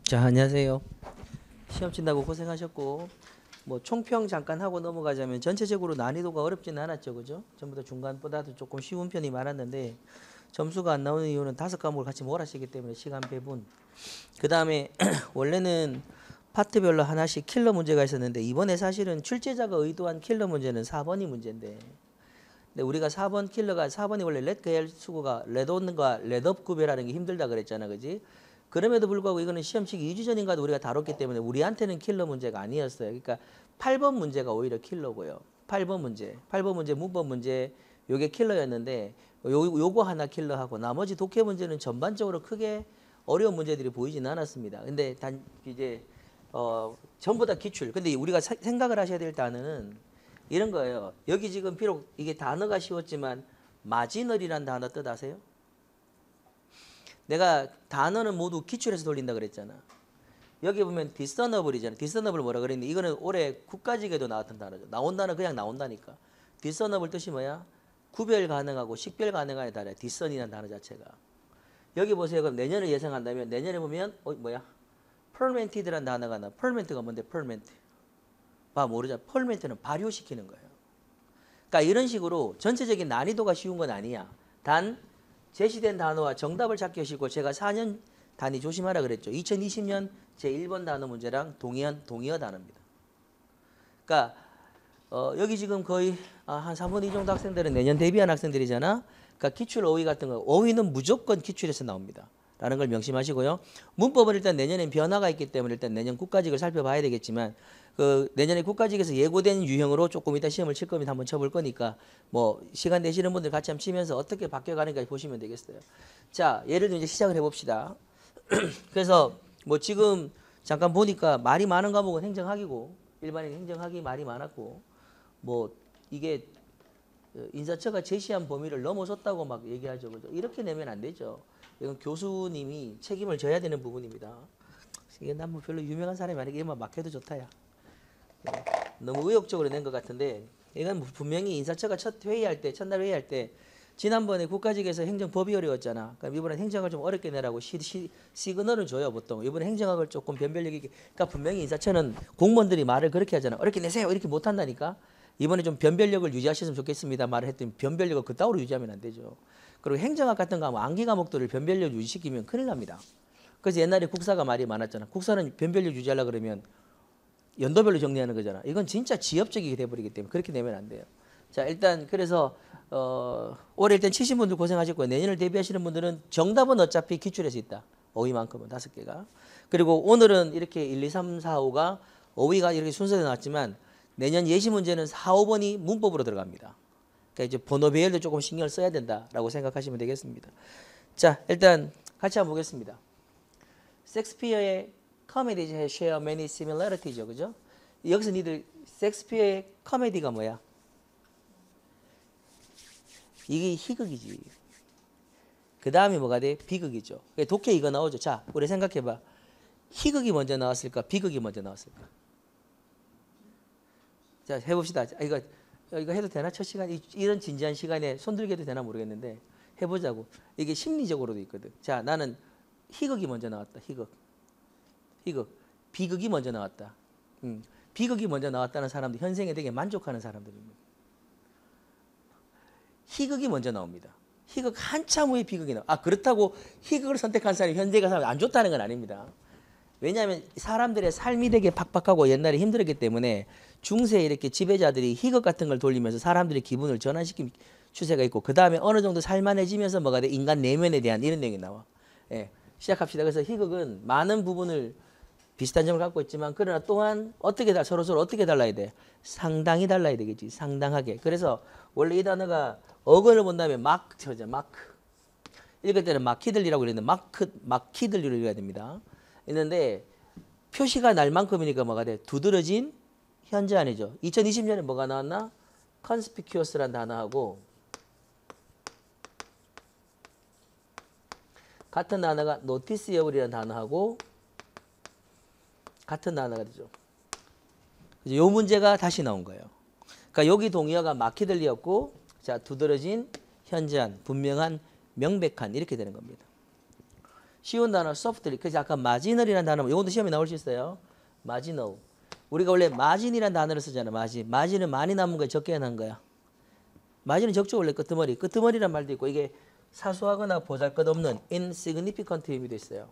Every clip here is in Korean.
자, 안녕하세요. 시험 친다고 고생하셨고, 뭐 총평 잠깐 하고 넘어가자면 전체적으로 난이도가 어렵지는 않았죠, 그죠? 전부 다 중간보다도 조금 쉬운 편이 많았는데 점수가 안 나오는 이유는 5과목을 같이 몰아쓰기 때문에 시간 배분. 그 다음에 원래는 파트별로 하나씩 킬러 문제가 있었는데 이번에 사실은 출제자가 의도한 킬러 문제는 4번이 문제인데, 근데 우리가 4번 킬러가 4번이 원래 렛 계열 수고가 렛온과 렛업 구별하는 게 힘들다 그랬잖아, 그지? 그럼에도 불구하고 이거는 시험치기 2주 전인가도 우리가 다뤘기 때문에 우리한테는 킬러 문제가 아니었어요. 그러니까 8번 문제가 오히려 킬러고요. 8번 문제, 문법 문제 요게 킬러였는데 요거 하나 킬러하고 나머지 독해 문제는 전반적으로 크게 어려운 문제들이 보이지는 않았습니다. 근데 단 이제 전부 다 기출. 근데 우리가 생각을 하셔야 될 단어는 이런 거예요. 여기 지금 비록 이게 단어가 쉬웠지만 마지널이란 단어 뜻 아세요? 내가 단어는 모두 기출해서 돌린다 그랬잖아. 여기 보면 디서너블이잖아. 디서너블 뭐라 그랬니? 이거는 올해 국가직에도 나왔던 단어죠. 나온다는 그냥 나온다니까. 디서너블 뜻이 뭐야? 구별 가능하고 식별 가능한에 달해. 디선이라는 단어 자체가. 여기 보세요. 그럼 내년을 예상한다면 내년에 보면 뭐야? 펄멘티드라는 단어가 나. 펄멘트가 뭔데? 펄멘트. 봐 모르잖아. 펄멘트는 발효시키는 거예요. 그러니까 이런 식으로 전체적인 난이도가 쉬운 건 아니야. 단 제시된 단어와 정답을 찾기 쉽고 제가 4년 단위 조심하라 그랬죠. 2020년 제1번 단어 문제랑 동의어 단어입니다. 그러니까 여기 지금 거의 한 3분의 2 정도 학생들은 내년 대비한 학생들이잖아. 그러니까 기출 어휘 같은 거 어휘는 무조건 기출에서 나옵니다. 라는 걸 명심하시고요. 문법은 일단 내년엔 변화가 있기 때문에 일단 내년 국가직을 살펴봐야 되겠지만 그 내년에 국가직에서 예고된 유형으로 조금 이따 시험을 칠 겁니다. 한번 쳐볼 거니까 뭐 시간 되시는 분들 같이 한번 치면서 어떻게 바뀌어가는가 보시면 되겠어요. 자, 예를 들어 이제 시작을 해봅시다. 그래서 뭐 지금 잠깐 보니까 말이 많은 과목은 행정학이고 일반인 행정학이 말이 많았고 뭐 이게 인사처가 제시한 범위를 넘어섰다고 막 얘기하죠. 그죠? 이렇게 내면 안 되죠. 이건 교수님이 책임을 져야 되는 부분입니다. 이게 난 뭐 별로 유명한 사람이 아니게 이만 막 해도 좋다야. 너무 의욕적으로 낸 것 같은데 이건 분명히 인사처가 첫날 회의할 때 지난번에 국가직에서 행정법이 어려웠잖아. 그럼 이번엔 행정을 좀 어렵게 내라고 시그널을 줘요 보통. 이번에 행정학을 조금 변별력 있게. 그러니까 분명히 인사처는 공무원들이 말을 그렇게 하잖아. 어렵게 내세요 이렇게 못한다니까. 이번에 좀 변별력을 유지하셨으면 좋겠습니다 말을 했더니 변별력을 그따위로 유지하면 안 되죠. 그리고 행정학 같은 거 하면 암기 과목들을 변별력 유지시키면 큰일 납니다. 그래서 옛날에 국사가 말이 많았잖아. 국사는 변별력 유지하려고 그러면 연도별로 정리하는 거잖아. 이건 진짜 지엽적이게 돼버리기 때문에 그렇게 내면 안 돼요. 자, 일단 그래서 올해 일단 치신 분들 고생하셨고요. 내년을 대비하시는 분들은 정답은 어차피 기출에서 있다. 어휘만큼은 5개가. 그리고 오늘은 이렇게 1, 2, 3, 4, 5가 어휘가 이렇게 순서대로 나왔지만 내년 예시 문제는 4, 5번이 문법으로 들어갑니다. 그러니까 이제 번호 배열도 조금 신경을 써야 된다라고 생각하시면 되겠습니다. 자, 일단 같이 한번 보겠습니다. 섹스피어의 comedies share many similarities, 그죠? 여기서 니들 섹스피어의 코미디가 뭐야? 이게 희극이지. 그 다음에 뭐가 돼? 비극이죠. 독해 이거 나오죠. 자, 우리 생각해봐. 희극이 먼저 나왔을까? 비극이 먼저 나왔을까? 자, 해봅시다. 이거 해도 되나? 첫 시간 이런 진지한 시간에 손들게 해도 되나 모르겠는데 해보자고. 이게 심리적으로도 있거든. 자, 나는 희극이 먼저 나왔다. 희극. 비극이 먼저 나왔다. 비극이 먼저 나왔다는 사람들 현생에 되게 만족하는 사람들입니다. 희극이 먼저 나옵니다. 희극 한참 후에 비극이 나와. 그렇다고 희극을 선택한 사람이 현재가 사람이 안 좋다는 건 아닙니다. 왜냐하면 사람들의 삶이 되게 팍팍하고 옛날에 힘들었기 때문에 중세 이렇게 지배자들이 희극 같은 걸 돌리면서 사람들의 기분을 전환시킨 추세가 있고 그 다음에 어느 정도 살만해지면서 뭐가 돼? 인간 내면에 대한 이런 내용이 나와. 예, 시작합시다. 그래서 희극은 많은 부분을 비슷한 점을 갖고 있지만 그러나 또한 서로 어떻게 달라야 돼? 상당히 달라야 되겠지. 상당하게. 그래서 원래 이 단어가 어근을 본다면 마크. 읽을 때는 마키들리라고 그랬는데 마키들리로 읽어야 됩니다. 있는데 표시가 날 만큼이니까 뭐가 돼? 두드러진 현재 아니죠. 2020년에 뭐가 나왔나? conspicuous라는 단어하고 같은 단어가 noticeable이라는 단어하고 같은 단어가 되죠. 이 문제가 다시 나온 거예요. 그러니까 여기 동의어가 마키들리였고 자 두드러진, 현저한, 분명한, 명백한 이렇게 되는 겁니다. 쉬운 단어 softly. 그래서 아까 marginal이라는 단어, 이것도 시험에 나올 수 있어요. marginal. 우리가 원래 margin이라는 단어를 쓰잖아. margin은 많이 남은 거야, 적게 난 거야. margin은 적죠, 원래 끄트머리. 끄트머리란 말도 있고, 이게 사소하거나 보잘것없는 insignificant 의미도 있어요.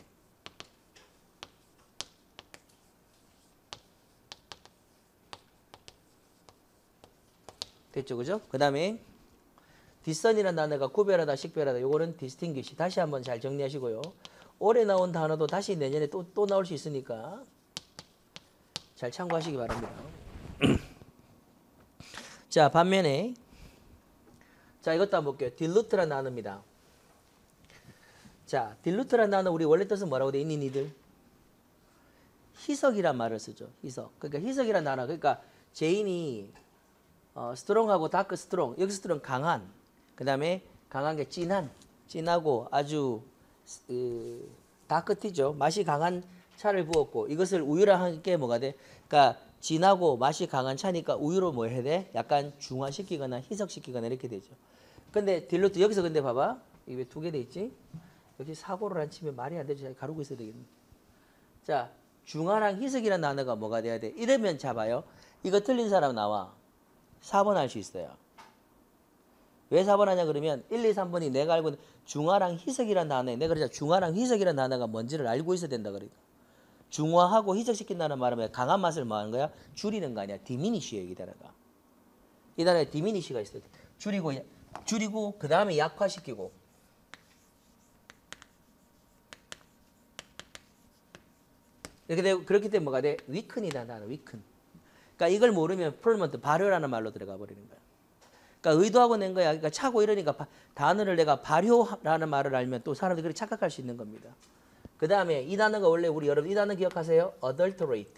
됐죠, 그죠? 그 다음에 discern이라는 단어가 구별하다, 식별하다. 요거는 distinguish. 다시 한번 잘 정리하시고요. 올해 나온 단어도 다시 내년에 또 나올 수 있으니까 잘 참고하시기 바랍니다. 자, 반면에 자, 이것도 한번 볼게요. dilute라는 단어입니다. 자, dilute라는 단어 우리 원래 뜻은 뭐라고 돼 있니, 니들? 희석이란 말을 쓰죠. 희석. 그러니까 희석이라는 단어. 그러니까 제인이 스트롱하고 다크 스트롱. 여기 스트롱 강한. 그 다음에 강한 게 진하고 아주 다크티죠. 맛이 강한 차를 부었고 이것을 우유랑 함께 뭐가 돼? 그러니까 진하고 맛이 강한 차니까 우유로 뭐 해야 돼? 약간 중화시키거나 희석시키거나 이렇게 되죠. 근데 딜루트 여기서 근데 봐봐. 이게 왜 두 개 돼 있지? 역시 사고를 안 치면 말이 안 되죠. 잘 가르고 있어야 되겠네. 자, 중화랑 희석이라는 단어가 뭐가 돼야 돼? 이러면 잡아요. 이거 틀린 사람 나와. 4번 할 수 있어요. 왜 4번 하냐 그러면 1, 2, 3번이 내가 알고 있는 중화랑 희석이라는 단어에 내가 그러자 중화랑 희석이라는 단어가 뭔지를 알고 있어야 된다 그러니까. 중화하고 희석시킨다는 말은 강한 맛을 뭐 하는 거야? 줄이는 거 아니야. 디미니쉬예요, 이 단어가. 이 단어에 디미니쉬가 있어요. 줄이고 그 다음에 약화시키고. 이렇게 되고 그렇기 때문에 뭐가 돼? 위큰이다 단어. 위큰. 그러니까 이걸 모르면 풀먼트 발효라는 말로 들어가 버리는 거야. 그러니까 의도하고 낸 거야. 그러니까 차고 이러니까 단어를 내가 발효라는 말을 알면 또 사람들이 그렇게 착각할 수 있는 겁니다. 그 다음에 이 단어가 원래 우리 여러분 이 단어 기억하세요? adulterate.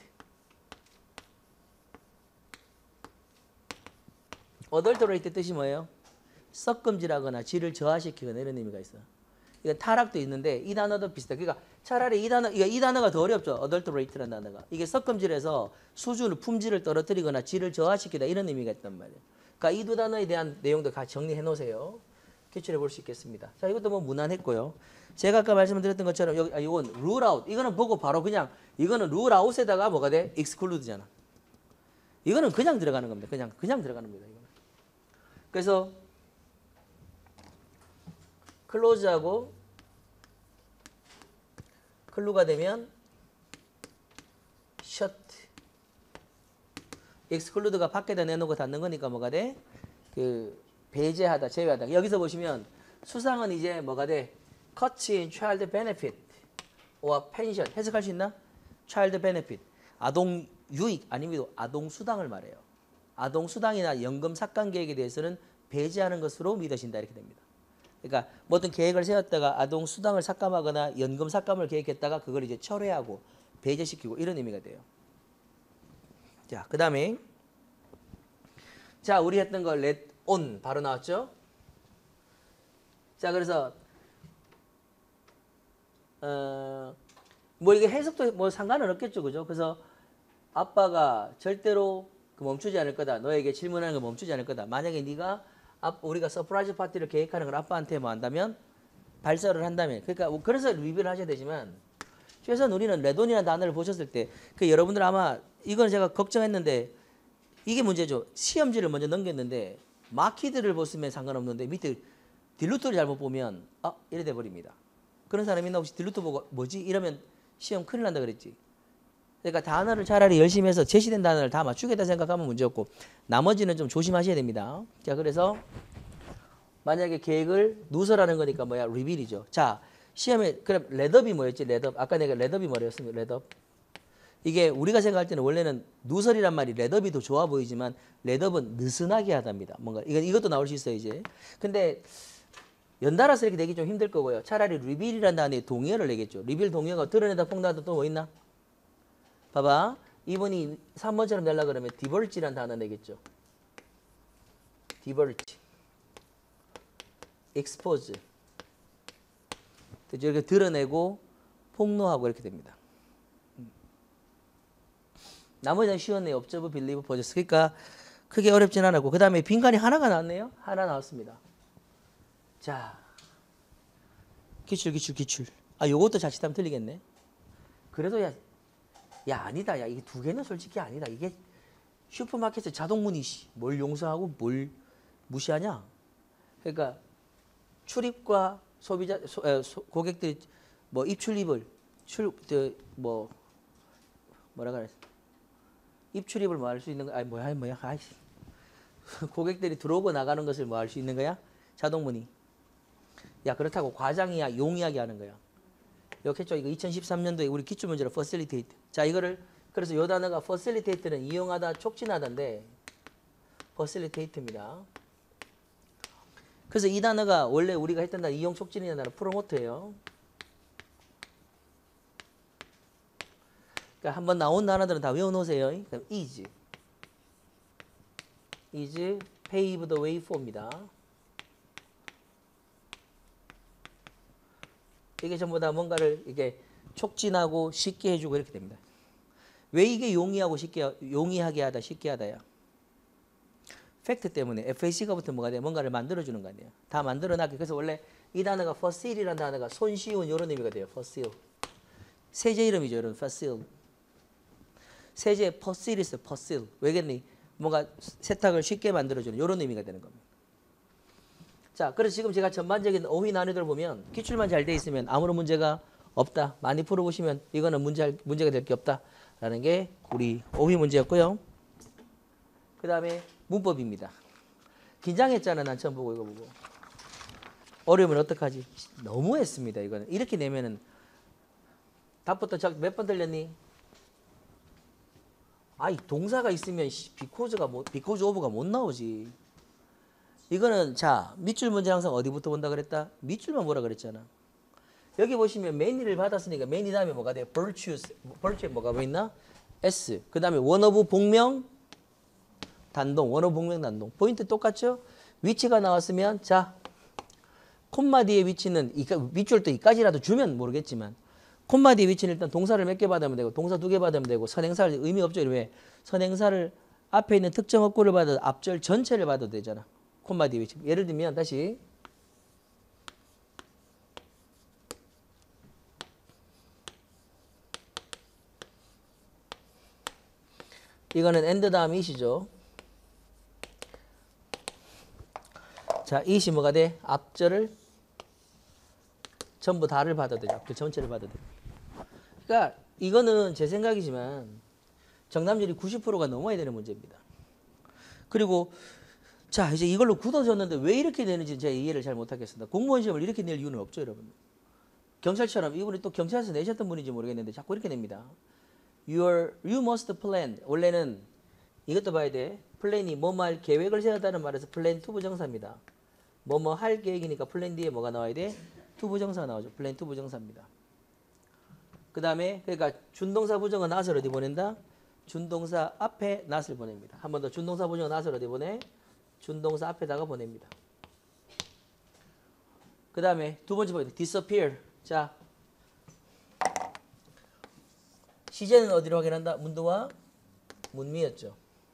adulterate 뜻이 뭐예요? 섞음질하거나 질을 저하시키거나 이런 의미가 있어요. 이건 타락도 있는데 이 단어도 비슷해. 그러니까 차라리 이 단어가 더 어렵죠. adulterate라는 단어가. 이게 섞음질해서 수준을 품질을 떨어뜨리거나 질을 저하시키다 이런 의미가 있단 말이에요. 그러니까 이 두 단어에 대한 내용도 같이 정리해 놓으세요. 기출해 볼 수 있겠습니다. 자, 이것도 뭐 무난했고요. 제가 아까 말씀드렸던 것처럼 이건 rule out. 이거는 보고 바로 그냥 이거는 rule out에다가 뭐가 돼? exclude잖아. 이거는 그냥 들어가는 겁니다. 그냥 들어가는 겁니다. 이거는. 그래서 close하고 클루가 되면 shut. exclude가 밖에다 내놓고 닫는 거니까 뭐가 돼? 그 배제하다, 제외하다. 여기서 보시면 수상은 이제 뭐가 돼? cuts in child benefit or pension. 해석할 수 있나? child benefit. 아동 유익 아니면 아동 수당을 말해요. 아동 수당이나 연금 삭감 계획에 대해서는 배제하는 것으로 믿어진다 이렇게 됩니다. 그러니까 모든 계획을 세웠다가 아동 수당을 삭감하거나 연금 삭감을 계획했다가 그걸 이제 철회하고 배제시키고 이런 의미가 돼요. 자, 그 다음에 자, 우리 했던 거 let on 바로 나왔죠? 자, 그래서 뭐 이게 해석도 뭐 상관은 없겠죠, 그죠? 그래서 아빠가 절대로 멈추지 않을 거다. 너에게 질문하는 거 멈추지 않을 거다. 만약에 네가 우리가 서프라이즈 파티를 계획하는 걸 아빠한테 뭐 한다면 발설을 한다면 그러니까 그래서 리뷰를 하셔야 되지만 최소한 우리는 레돈이라는 단어를 보셨을 때 그 여러분들 아마 이건 제가 걱정했는데 이게 문제죠. 시험지를 먼저 넘겼는데 마키드를 보시면 상관없는데 밑에 딜루트를 잘못 보면 이래 돼 버립니다. 그런 사람이 있나 혹시 딜루트 보고 뭐지? 이러면 시험 큰일 난다 그랬지. 그러니까 단어를 차라리 열심히 해서 제시된 단어를 다 맞추겠다 생각하면 문제없고 나머지는 좀 조심하셔야 됩니다. 자, 그래서 만약에 계획을 누설하는 거니까 뭐야? 리빌이죠. 자, 시험에 그럼 레덥이 뭐였지? 레덥. 아까 내가 레덥이 뭐였습니까? 레덥. 이게 우리가 생각할 때는 원래는 누설이란 말이 레덥이 더 좋아 보이지만 레덥은 느슨하게 하답니다. 뭔가 이것도 나올 수 있어요, 이제. 근데 연달아서 이렇게 내기 좀 힘들 거고요. 차라리 리빌이라는 단어에 동의어를 내겠죠. 리빌 동의어가 드러내다 폭로하다 또 뭐 있나? 봐봐. 이번이 3번처럼 내려고 그러면 디버지라는 단어 내겠죠. 디버지. expose. 이렇게 드러내고 폭로하고 이렇게 됩니다. 나머지는 쉬웠네요. observe, believe, possess. 그러니까 크게 어렵진 않았고 그 다음에 빈칸이 하나가 나왔네요. 하나 나왔습니다. 자, 기출. 아, 요것도 자칫하면 틀리겠네. 그래도 야 아니다. 야, 이게 두 개는 솔직히 아니다. 이게 슈퍼마켓에 자동문이 뭘 용서하고 뭘 무시하냐? 그러니까 출입과 소비자 고객들이 뭐 입출입을 뭐라 그래? 입출입을 뭐 할 수 있는 거? 아니 뭐야? 아이씨. 고객들이 들어오고 나가는 것을 뭐 할 수 있는 거야? 자동문이. 야, 그렇다고 과장이야 용이하게 하는 거야. 이렇게 했죠. 이거 2013년도에 우리 기출문제로 facilitate. 자, 이거를 그래서 요 단어가 facilitate는 이용하다, 촉진하다인데 facilitate입니다. 그래서 이 단어가 원래 우리가 했던 단어 이용 촉진이라는 단어 promote예요. 그러니까 한번 나온 단어들은 다 외워놓으세요. 그럼 is pave the way for입니다. 이게 전부 다 뭔가를 이게 촉진하고 쉽게 해주고 이렇게 됩니다. 왜 이게 용이하게 하다, 쉽게 하다야? 팩트 때문에 FAC가 붙으면 뭐가 돼? 뭔가를 만들어주는 거 아니에요. 다 만들어놨게. 그래서 원래 이 단어가 facil이라는 단어가 손쉬운 이런 의미가 돼요. facil. 세제 이름이죠. 이런 facil. 세제 facil이었어요. facil. 왜겠니? 뭔가 세탁을 쉽게 만들어주는 이런 의미가 되는 겁니다. 자, 그래서 지금 제가 전반적인 어휘 난이도를 보면 기출만 잘 돼 있으면 아무런 문제가 없다. 많이 풀어보시면 이거는 문제가 될 게 없다라는 게 우리 어휘 문제였고요. 그 다음에 문법입니다. 긴장했잖아. 난 처음 보고 이거 보고. 어려우면 어떡하지? 너무했습니다. 이거는. 이렇게 내면은 답부터 몇 번 들렸니? 아이, 동사가 있으면 because of가 못 나오지. 이거는 자, 밑줄 문제 항상 어디부터 본다 그랬다? 밑줄만 보라 그랬잖아. 여기 보시면 many를 받았으니까 many 다음에 뭐가 돼? virtue에 뭐가 보이나? S. 그 다음에 one of 복명 단동. one of 복명 단동. 포인트 똑같죠? 위치가 나왔으면 자, 콤마 뒤에 위치는 밑줄 또 이까지라도 주면 모르겠지만 콤마 뒤에 위치는 일단 동사를 몇 개 받으면 되고 동사 2개 받으면 되고 선행사를 의미 없죠. 왜? 선행사를 앞에 있는 특정 어구를 받아도 앞절 전체를 받아도 되잖아. 콤마 뒤에 위치. 예를 들면 다시 이거는 and 다음 it이죠. 자, it이 뭐가 돼? 앞절을 전부 다를 받아도 되죠. 앞절 전체를 받아도 되죠. 그러니까 이거는 제 생각이지만 정답률이 90%가 넘어야 되는 문제입니다. 그리고 자, 이제 이걸로 굳어졌는데 왜 이렇게 되는지 제가 이해를 잘 못하겠습니다. 공무원 시험을 이렇게 낼 이유는 없죠, 여러분. 경찰처럼 이분이 또 경찰에서 내셨던 분인지 모르겠는데 자꾸 이렇게 냅니다. You must plan. 원래는 이것도 봐야 돼. 플랜이 뭐뭐 할 계획을 세웠다는 말에서 플랜 투 부정사입니다. 뭐뭐 할 계획이니까 플랜 뒤에 뭐가 나와야 돼? 투 부정사가 나오죠. 플랜 투 부정사입니다. 그 다음에 그러니까 준동사 부정은 not을 어디 보낸다? 준동사 앞에 not을 보냅니다. 한 번 더 준동사 부정은 not을 어디 보내? 준동사 앞에다가 보냅니다. 그 다음에 두 번째 포인트 disappear. 자, 시제는 어디로 확인한다? 문도와 문미였죠.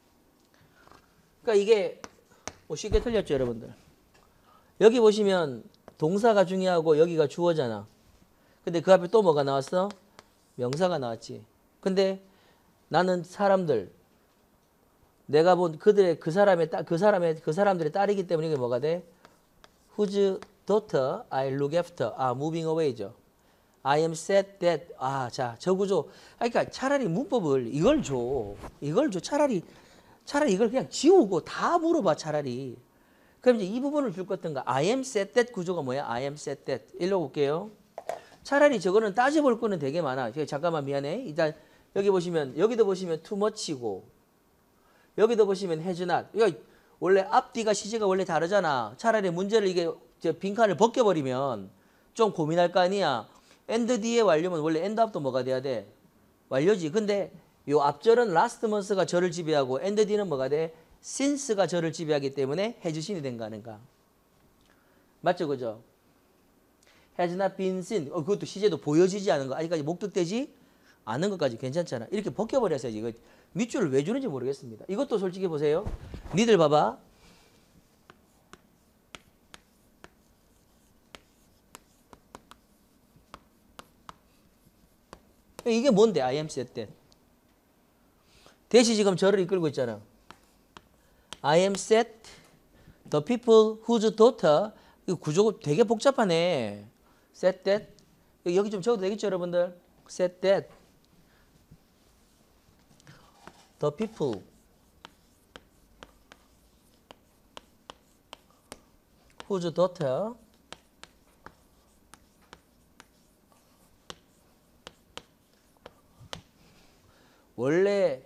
그러니까 이게 뭐 쉽게 틀렸죠, 여러분들. 여기 보시면 동사가 중요하고 여기가 주어잖아. 근데 그 앞에 또 뭐가 나왔어? 명사가 나왔지. 근데 나는 사람들, 내가 본 그들의 그 사람들의 딸이기 때문에 이게 뭐가 돼? Whose daughter I look after. 아, moving away죠. I am sad that. 아, 자, 저 구조. 그러니까 차라리 문법을 이걸 줘. 차라리 이걸 그냥 지우고 다 물어봐, 차라리. 그럼 이제 이 부분을 줄 것든가. I am sad that 구조가 뭐야? I am sad that. 읽어볼게요. 차라리 저거는 따져볼 거는 되게 많아. 잠깐만 미안해. 일단 여기도 보시면 too much이고 여기도 보시면 has not. 이거 원래 앞뒤가 시제가 원래 다르잖아. 차라리 문제를 이게 빈칸을 벗겨버리면 좀 고민할 거 아니야. and 뒤에 완료면 원래 end 앞도 뭐가 돼야 돼? 완료지. 근데 요 앞절은 last month가 저를 지배하고 and 뒤는 뭐가 돼? since가 저를 지배하기 때문에 has신이 된 거 아닌가? 맞죠, 그죠? has not been seen. 그것도 시제도 보여지지 않은 거. 아직까지 목격되지 않은 것까지 괜찮잖아. 이렇게 벗겨버렸어야지. 이거 밑줄을 왜 주는지 모르겠습니다. 이것도 솔직히 보세요. 니들 봐봐. 이게 뭔데? I am set that. 대시 지금 저를 이끌고 있잖아. I am set the people whose daughter. 이 구조가 되게 복잡하네. set that. 여기 좀 적어도 되겠죠, 여러분들? set that the people whose daughter 원래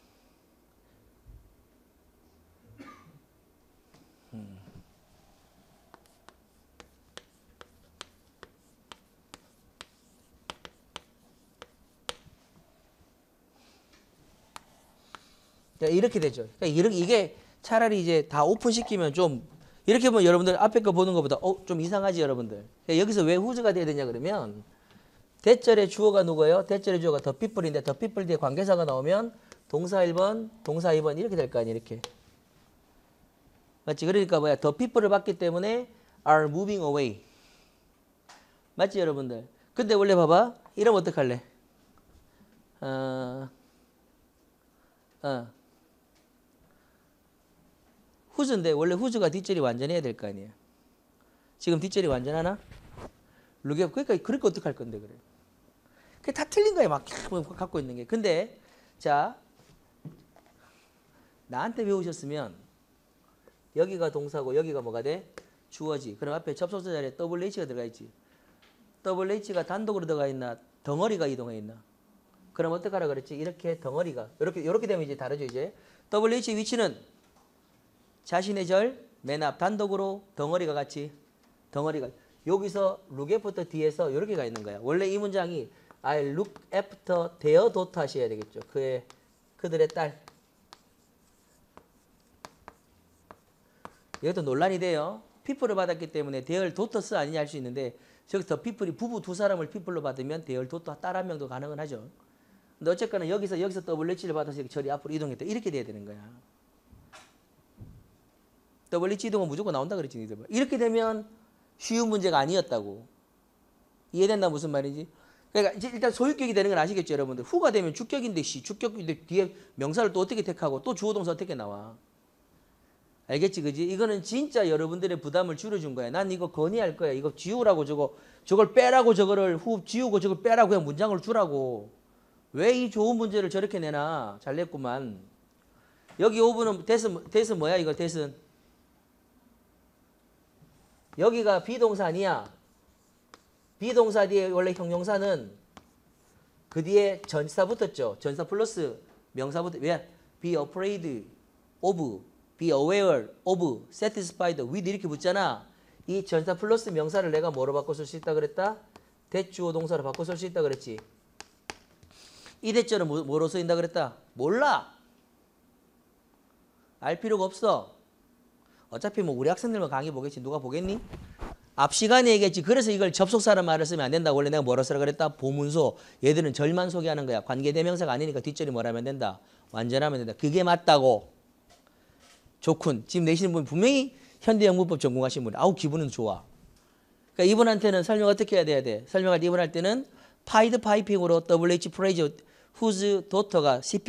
이렇게 되죠. 그러니까 이게 차라리 이제 다 오픈시키면 좀 이렇게 보면 여러분들 앞에 거 보는 것보다 좀 이상하지 여러분들. 그러니까 여기서 왜 후즈가 돼야 되냐 그러면 대절의 주어가 누구예요? 대절의 주어가 더 people인데 더 people 뒤에 관계사가 나오면 동사 1번, 동사 2번 이렇게 될 거 아니에요. 이렇게. 맞지? 그러니까 뭐야? 더 people을 봤기 때문에 are moving away. 맞지 여러분들? 근데 원래 봐봐. 이러면 어떡할래? 후즈인데 원래 후즈가 뒷절이 완전해야 될 거 아니에요. 지금 뒷절이 완전하나? 그러니까 그렇게 어떡할 건데 그래. 그게 다 틀린 거야 막 갖고 있는 게. 근데 자 나한테 배우셨으면 여기가 동사고 여기가 뭐가 돼? 주어지. 그럼 앞에 접속사 자리에 WH가 들어가 있지. WH가 단독으로 들어가 있나? 덩어리가 이동해 있나? 그럼 어떡하라 그랬지? 이렇게 덩어리가 이렇게 되면 이제 다르죠 이제. WH 위치는 자신의 절 맨 앞 단독으로 덩어리가 같이 덩어리가 여기서 look after 뒤에서 이렇게 가 있는 거야. 원래 이 문장이 I look after their daughter 하셔야 되겠죠. 그들의 딸. 이것도 논란이 돼요. people을 받았기 때문에 their daughters 아니냐 할 수 있는데 저기서 people이 부부 두 사람을 people로 받으면 their daughter 딸 한 명도 가능은 하죠. 근데 어쨌거나 여기서 WH를 받아서 저리 앞으로 이동했다. 이렇게 돼야 되는 거야. WH 이동은 무조건 나온다 그랬지. 니들. 이렇게 되면 쉬운 문제가 아니었다고. 이해된다 무슨 말인지? 그러니까 이제 일단 소유격이 되는 건 아시겠죠 여러분들. 후가 되면 주격인데 주격인데 뒤에 명사를 또 어떻게 택하고 또 주어동사 어떻게 나와. 알겠지 그지? 이거는 진짜 여러분들의 부담을 줄여준 거야. 난 이거 건의할 거야. 이거 지우라고 저걸 빼라고 저거를 지우고 저걸 빼라고 그냥 문장을 주라고. 왜 이 좋은 문제를 저렇게 내나. 잘 냈구만. 여기 5분은 대은 뭐야 이거 대은. 여기가 비동사 아니야. 비동사 뒤에 원래 형용사는 그 뒤에 전사 붙었죠. 전사 플러스 명사 붙었. 왜? Be afraid of, be aware of, satisfied with 이렇게 붙잖아. 이 전사 플러스 명사를 내가 뭐로 바꿔 쓸 수 있다 그랬다? 대주어 동사로 바꿔 쓸 수 있다 그랬지. 이 대절은 뭐로 쓰인다 그랬다? 몰라. 알 필요가 없어. 어차피 뭐 우리 학생들만 강의 보겠지. 누가 보겠니? 앞 시간에 얘기했지. 그래서 이걸 접속사란 말을 쓰면 안 된다. 원래 내가 뭐라 쓰라 그랬다? 보문소. 얘들은 절만 소개하는 거야. 관계대명사가 아니니까 뒷절이 뭐라면 된다? 완전하면 된다. 그게 맞다고. 좋군. 지금 내시는 분 분명히 현대영문법 전공하신 분. 아우 기분은 좋아. 그러니까 이분한테는 설명 어떻게 해야 돼야 돼? 설명할 때 이분할 때는 파이드 파이핑으로 WH 프레이즈 whose daughter가 CP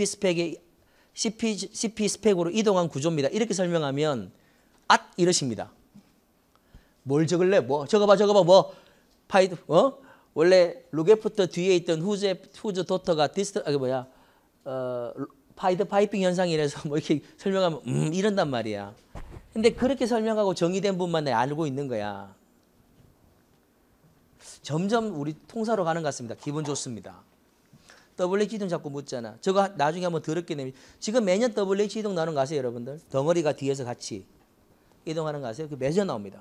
스펙으로 이동한 구조입니다. 이렇게 설명하면 이러십니다. 뭘 적을래? 뭐 적어봐 뭐 파이드 원래 루게프터 뒤에 있던 whose daughter가 파이드 파이핑 현상이라서 뭐 이렇게 설명하면 이런단 말이야. 근데 그렇게 설명하고 정의된 분만 알고 있는 거야. 점점 우리 통사로 가는 것 같습니다. 기분 좋습니다. WH 이동 자꾸 묻잖아. 저거 나중에 한번 더럽게 내면 지금 매년 WH 이동 나오는 거 아세요 여러분들? 덩어리가 뒤에서 같이 이동하는 거 아세요? 그 매년 나옵니다.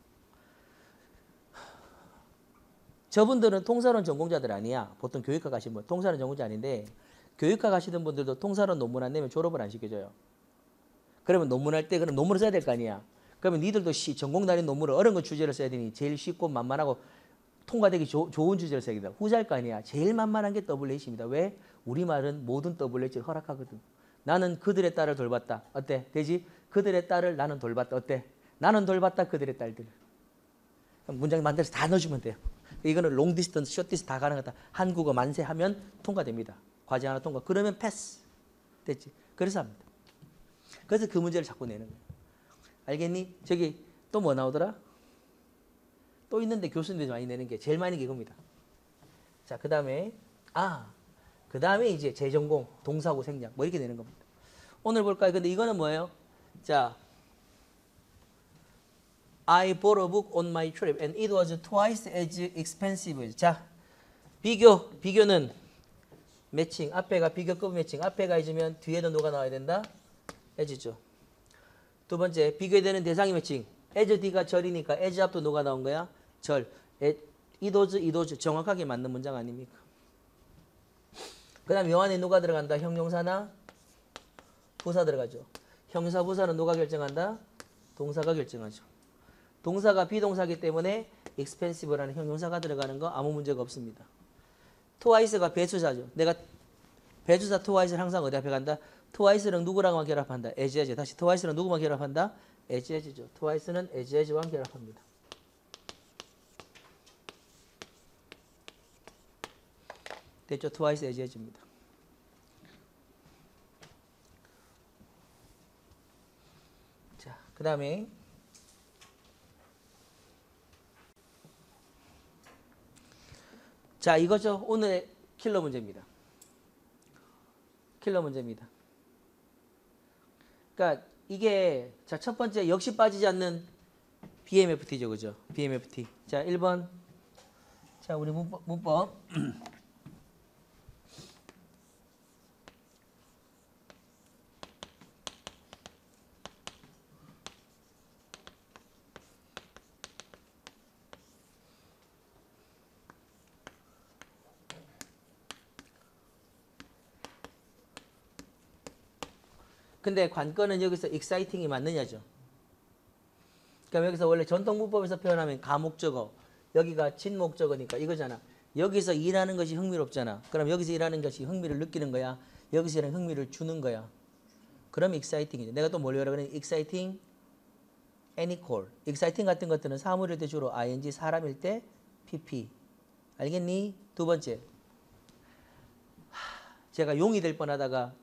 저분들은 통사론 전공자들 아니야. 보통 교육과 가신 분. 통사론 전공자 아닌데 교육과 가시던 분들도 통사론 논문 안 내면 졸업을 안 시켜줘요. 그러면 논문할 때 그럼 논문을 써야 될 거 아니야. 그러면 니들도 전공 단위 논문을 어려운 거 주제를 써야 되니 제일 쉽고 만만하고 통과되기 좋은 주제를 써야 된다. 후자일 거 아니야. 제일 만만한 게 WH입니다. 왜? 우리말은 모든 WH를 허락하거든. 나는 그들의 딸을 돌봤다. 어때? 되지? 그들의 딸을 나는 돌봤다. 어때? 나는 돌봤다. 그들의 딸들. 문장 만들어서 다 넣어주면 돼요. 이거는 롱 디스턴스, 숏 디스턴스 다 가능하다. 한국어 만세 하면 통과됩니다. 과제 하나 통과. 그러면 패스. 됐지. 그래서 합니다. 그래서 그 문제를 자꾸 내는 거예요. 알겠니? 저기 또 뭐 나오더라? 또 있는데 교수님들이 많이 내는 게 제일 많이 이겁니다. 자, 그 다음에 이제 재전공, 동사고 생략 뭐 이렇게 내는 겁니다. 오늘 볼까요? 근데 이거는 뭐예요? 자, I bought a book on my trip and it was twice as expensive. 자, 비교는 매칭. 앞에가 비교급 매칭. 앞에가 해주면 뒤에도 누가 나와야 된다? as죠. 두 번째, 비교되는 대상이 매칭. as D가 절이니까 as 앞도 누가 나온 거야? 절. it was 정확하게 맞는 문장 아닙니까? 그 다음 요 안에 누가 들어간다? 형용사나 부사 들어가죠. 형사 부사는 누가 결정한다? 동사가 결정하죠. 동사가 비동사기 때문에 expensive라는 형용사가 들어가는 거 아무 문제가 없습니다. twice가 배수사죠. 내가 배수사 twice를 항상 어디 앞에 간다? twice는 누구랑만 결합한다? as. 다시 twice는 누구만 결합한다? as죠. twice는 as와 결합합니다. 됐죠? twice as입니다. 자, 그 다음에 자, 이거죠. 오늘의 킬러 문제입니다. 킬러 문제입니다. 그러니까 이게 자, 첫 번째 역시 빠지지 않는 BMFT죠. 그죠? BMFT. 자, 1번. 자, 우리 문법. 근데 관건은 여기서 exciting이 맞느냐죠. 그럼 여기서 원래 전통 문법에서 표현하면 가목적어, 여기가 진목적어니까 이거잖아. 여기서 일하는 것이 흥미롭잖아. 그럼 여기서 일하는 것이 흥미를 느끼는 거야. 여기서 일하는 흥미를 주는 거야. 그럼 exciting이죠. 내가 또 뭘 외우라 그래? exciting, anycall. exciting 같은 것들은 사물일 때 주로 ing, 사람일 때 pp. 알겠니? 두 번째. 제가 용이 될 뻔하다가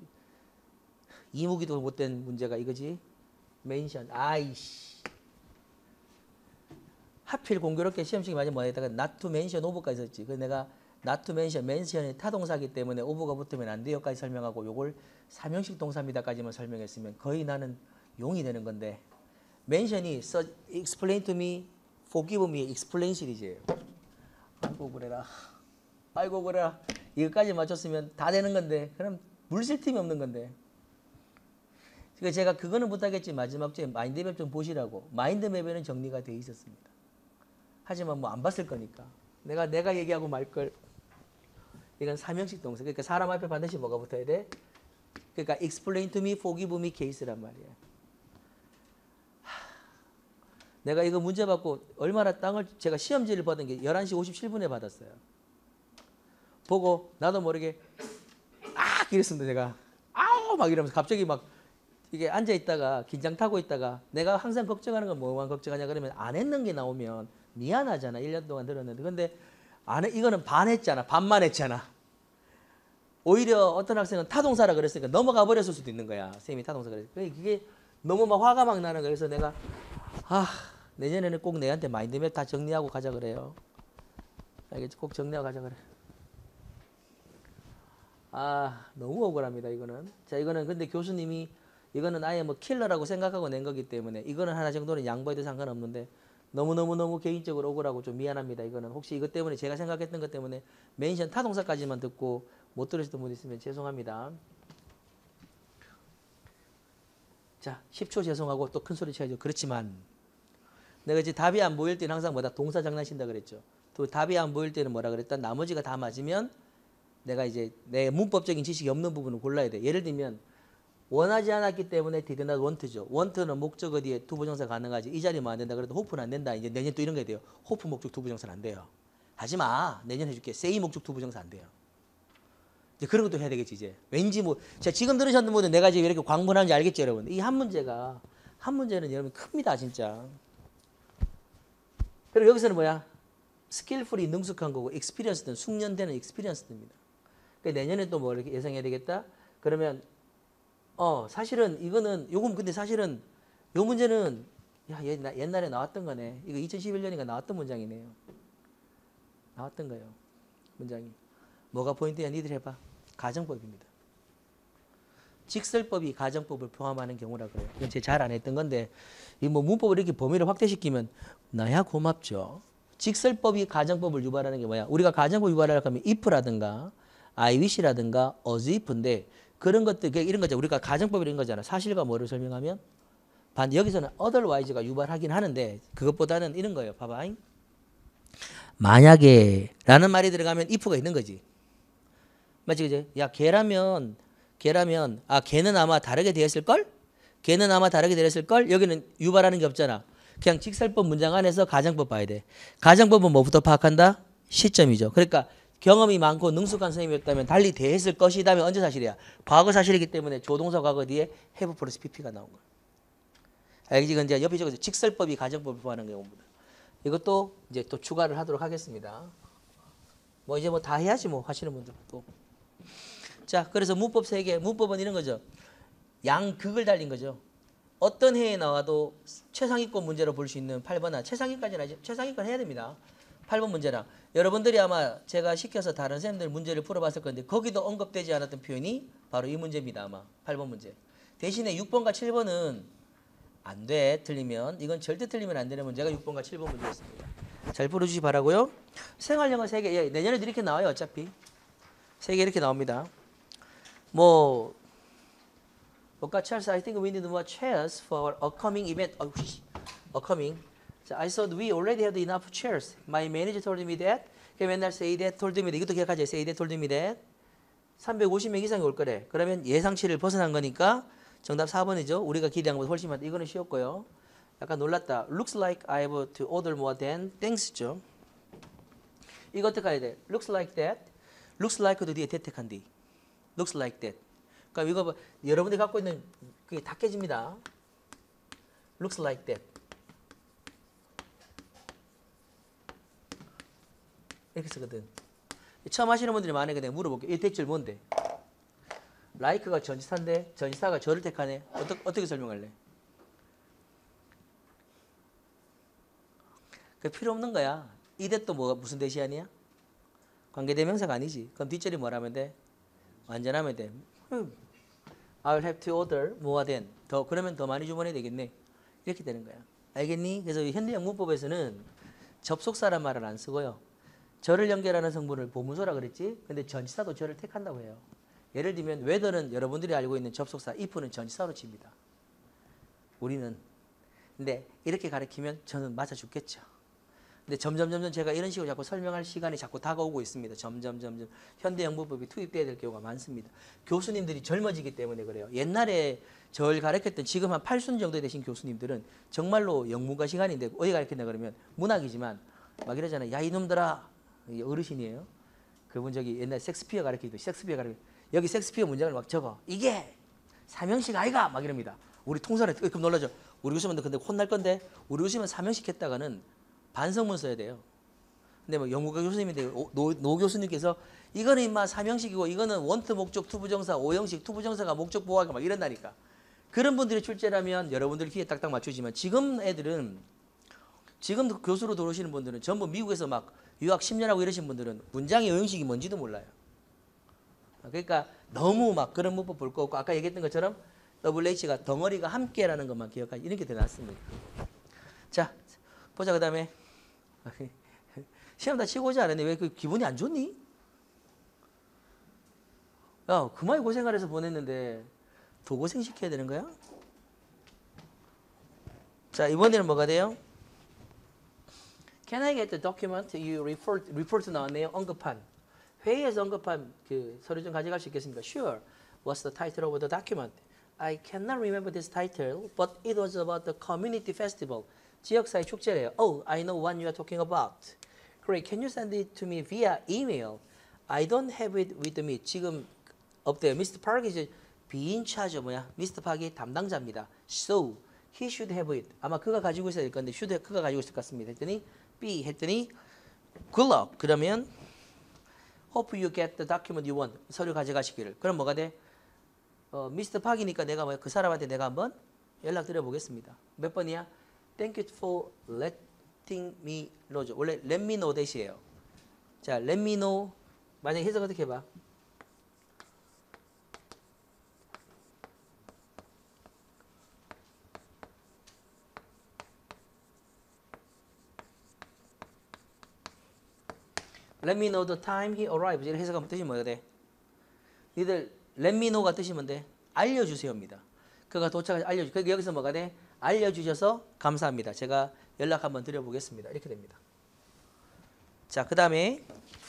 이무기도 못된 문제가 이거지. 멘션. 아이씨. 하필 공교롭게 시험식이 맞으면 뭐에다가 not to mention over까지 썼지. 그래서 내가 not to mention, mention이 타동사기 때문에 over가 붙으면 안 돼요까지 설명하고 요걸 삼형식 동사입니다까지만 설명했으면 거의 나는 용이 되는 건데 mention이 explain to me, forgive me, explain 시리즈예요. 아이고 그래라. 아이고 그래라. 이거까지 맞췄으면 다 되는 건데 그럼 물 쓸 틈이 없는 건데. 그러니까 제가 그거는 못하겠지. 마지막 주에 마인드맵 좀 보시라고. 마인드맵에는 정리가 돼 있었습니다. 하지만 뭐 안 봤을 거니까. 내가 얘기하고 말걸. 이건 삼형식 동사. 그러니까 사람 앞에 반드시 뭐가 붙어야 돼? 그러니까 explain to me, forgive me case란 말이야. 내가 이거 문제 받고 얼마나 땅을 제가 시험지를 받은 게 11시 57분에 받았어요. 보고 나도 모르게 이랬습니다. 제가 아우 막 이러면서 갑자기 막 이게 앉아있다가 긴장 타고 있다가 내가 항상 걱정하는 건 뭐만 걱정하냐 그러면 안 했는 게 나오면 미안하잖아. 1년 동안 들었는데. 근데 이거는 반 했잖아. 반만 했잖아. 오히려 어떤 학생은 타동사라 그랬으니까 넘어가 버렸을 수도 있는 거야. 선생님이 타동사 그랬으니까. 그게 너무 막 화가 막 나는 거야. 그래서 내가 내년에는 꼭 내한테 마인드맵 다 정리하고 가자 그래요. 알겠지? 꼭 정리하고 가자 그래. 너무 억울합니다. 이거는. 자, 이거는 근데 교수님이 이거는 아예 뭐 킬러라고 생각하고 낸 거기 때문에 이거는 하나 정도는 양보해도 상관없는데 너무 개인적으로 억울하고 좀 미안합니다. 이거는 혹시 이것 때문에 제가 생각했던 것 때문에 멘션 타동사까지만 듣고 못 들으셨던 분 있으면 죄송합니다. 자, 10초 죄송하고 또 큰 소리 쳐야죠. 그렇지만 내가 이제 답이 안 보일 때는 항상 뭐다 동사 장난친다 그랬죠. 또 답이 안 보일 때는 뭐라 그랬다? 나머지가 다 맞으면 내가 이제 내 문법적인 지식이 없는 부분을 골라야 돼. 예를 들면 원하지 않았기 때문에 did not want죠. want는 목적어 뒤에 투부정사 가능하지. 이 자리면 안 된다. 그래도 hope는 안 된다. 이제 내년 또 이런 게 돼요. hope 목적 투부정사는 안 돼요. 하지 마. 내년 해줄게. say 목적 투부정사 안 돼요. 이제 그런 것도 해야 되겠지 이제. 왠지 뭐, 자 지금 들으셨는 분은 내가 지금 이렇게 광분하는지 알겠죠, 여러분. 이 한 문제는 여러분 큽니다, 진짜. 그리고 여기서는 뭐야? skillfully 능숙한 거고 experienced는 숙련되는 experienced입니다. 그러니까 내년에 또 뭐 이렇게 예상해야 되겠다. 그러면 사실은 이거는 요금 근데 사실은 요 문제는 야, 옛날에 나왔던 거네. 이거 2011년인가 나왔던 문장이네요. 나왔던 거예요. 문장이. 뭐가 포인트야? 니들 해봐. 가정법입니다. 직설법이 가정법을 포함하는 경우라 그래요. 이건 제가 잘 안 했던 건데 이 뭐 문법을 이렇게 범위를 확대시키면 나야 고맙죠. 직설법이 가정법을 유발하는 게 뭐야? 우리가 가정법 유발하려고 하면 if라든가 I wish라든가 as if인데 그런 것들 이런 거죠. 우리가 가정법 이런 거잖아. 사실과 뭐를 설명하면 여기서는 otherwise가 유발하긴 하는데 그것보다는 이런 거예요. 봐봐. 만약에 라는 말이 들어가면 if가 있는 거지. 맞지 그지? 야 걔라면 걔는 아마 다르게 되었을걸? 걔는 아마 다르게 되었을걸? 여기는 유발하는 게 없잖아. 그냥 직설법 문장 안에서 가정법 봐야 돼. 가정법은 뭐부터 파악한다? 시점이죠. 그러니까 경험이 많고 능숙한 선생님이었다면 달리 대했을 것이다면 언제 사실이야? 과거 사실이기 때문에 조동사 과거 뒤에 have 플러스 pp가 나온 거야. 알겠지? 이건 이제 옆에 적어서 직설법이 가정법을 포함하는 경우입니다. 이것도 이제 또 추가를 하도록 하겠습니다. 뭐 이제 뭐 다 해야지 뭐 하시는 분들 또. 자, 그래서 문법 3개. 문법은 이런 거죠. 양극을 달린 거죠. 어떤 해에 나와도 최상위권 문제로 볼 수 있는 8번아. 최상위까지는 아니죠. 최상위권 해야 됩니다. 8번 문제랑. 여러분들이 아마 제가 시켜서 다른 선생님들 문제를 풀어봤을 건데 거기도 언급되지 않았던 표현이 바로 이 문제입니다. 아마 8번 문제. 대신에 6번과 7번은 안 돼. 틀리면. 이건 절대 틀리면 안 되는 문제가 6번과 7번 문제였습니다. 잘 풀어주시기 바라고요. 생활영어 3개. 예, 내년에도 이렇게 나와요. 어차피. 3개 이렇게 나옵니다. 뭐 Charles, I think we need more chairs for our upcoming event. Upcoming. So I thought we already have enough chairs. My manager told me that. 맨날 say that, told me that. 이것도 기억하죠? Say that, told me that. 350명 이상이 올 거래. 그러면 예상치를 벗어난 거니까 정답 4번이죠. 우리가 기대한 것보다 훨씬 많다. 이거는 쉬웠고요. 약간 놀랐다. Looks like I have to order more than thanks죠. 이거 어떻게 해야 돼? Looks like that. Looks like도 뒤에 대택한 뒤. Looks like that. 그러니까 이거 여러분들이 갖고 있는 그게 다 깨집니다. Looks like that. 이렇게 쓰거든. 처음 하시는 분들이 많으니까 내가 물어볼게요. 이 대절 뭔데? like가 전치사인데 전치사가 저를 택하네. 어떻게 설명할래? 그 필요 없는 거야. 이 대도 뭐가 무슨 대시 아니야? 관계대명사가 아니지. 그럼 뒷절이 뭐라면 돼? 완전하면 돼. I'll have to order more than. 그러면 더 많이 주문해야 되겠네. 이렇게 되는 거야. 알겠니? 그래서 현대형 문법에서는 접속사란 말을 안 쓰고요. 절을 연결하는 성분을 보문소라 그랬지. 근데 전치사도 절을 택한다고 해요. 예를 들면 whether는 여러분들이 알고 있는 접속사 if는 전치사로 칩니다. 우리는. 근데 이렇게 가르치면 저는 맞아 죽겠죠. 근데 점점 제가 이런 식으로 자꾸 설명할 시간이 자꾸 다가오고 있습니다. 점점 현대형 문법이 투입돼야 될 경우가 많습니다. 교수님들이 젊어지기 때문에 그래요. 옛날에 절 가르쳤던 지금 한 80순 정도 되신 교수님들은 정말로 영문과 시간인데 어디 가르쳤나 그러면 문학이지만 막 이러잖아요. 야 이놈들아. 어르신이에요. 그분 저기 옛날 섹스피어 가르치기도 여기 섹스피어 문장을 막 적어. 이게 삼형식 아이가 막 이럽니다. 우리 통살에 그럼 놀라죠. 우리 교수님들 근데 혼날 건데 우리 교수님은 삼형식 했다가는 반성문 써야 돼요. 근데 뭐 영문과 교수님인데 노 교수님께서 이거는 인마 삼형식이고 이거는 원트 목적 투부정사 오형식 투부정사가 목적 보호하고 막 이런다니까. 그런 분들이 출제라면 여러분들 귀에 딱딱 맞추지만 지금 애들은 지금 교수로 들어오시는 분들은 전부 미국에서 막 유학 10년 하고 이러신 분들은 문장의 오형식이 뭔지도 몰라요. 그러니까 너무 막 그런 문법 볼 거 없고 아까 얘기했던 것처럼 WH가 덩어리가 함께라는 것만 기억하지 이런 게 더 낫습니다. 자 보자. 그 다음에 시험 다 치고 오지 않았니? 왜 그 기분이 안 좋니? 야 그만이 고생을 해서 보냈는데 더 고생시켜야 되는 거야? 자 이번에는 뭐가 돼요? Can I get the document you refer to 나왔네요. 언급한. 회의에서 언급한 그 서류 좀 가져갈 수 있겠습니까? Sure. What's the title of the document? I cannot remember this title, but it was about the community festival. 지역사회 축제래요. Oh, I know what you are talking about. Great. Can you send it to me via email? I don't have it with me. 지금 없대요. Mr. Park is being charged 뭐야? Mr. Park이 담당자입니다. So, he should have it. 아마 그가 가지고 있어야 될 건데, 그가 가지고 있을 것 같습니다. 했더니 B 했더니 Good luck. 그러면 hope you get the document you want. 서류 가져가시기를. 그럼 뭐가 돼? 미스터 박이니까 내가 그 사람한테 내가 한번 연락드려 보겠습니다. 몇 번이야? Thank you for letting me know. 원래 let me know 대시예요. 자, let me know. 만약에 해석 어떻게 해봐? Let me know the time he arrives. 이렇게 해석하면 뜻이 뭐가 돼? 니들 let me know가 뜻이 뭔데? 알려주세요입니다. 그가 도착해서 알려주. 그러니까 여기서 뭐가 돼? 알려주셔서 감사합니다. 제가 연락 한번 드려보겠습니다. 이렇게 됩니다. 자, 그 다음에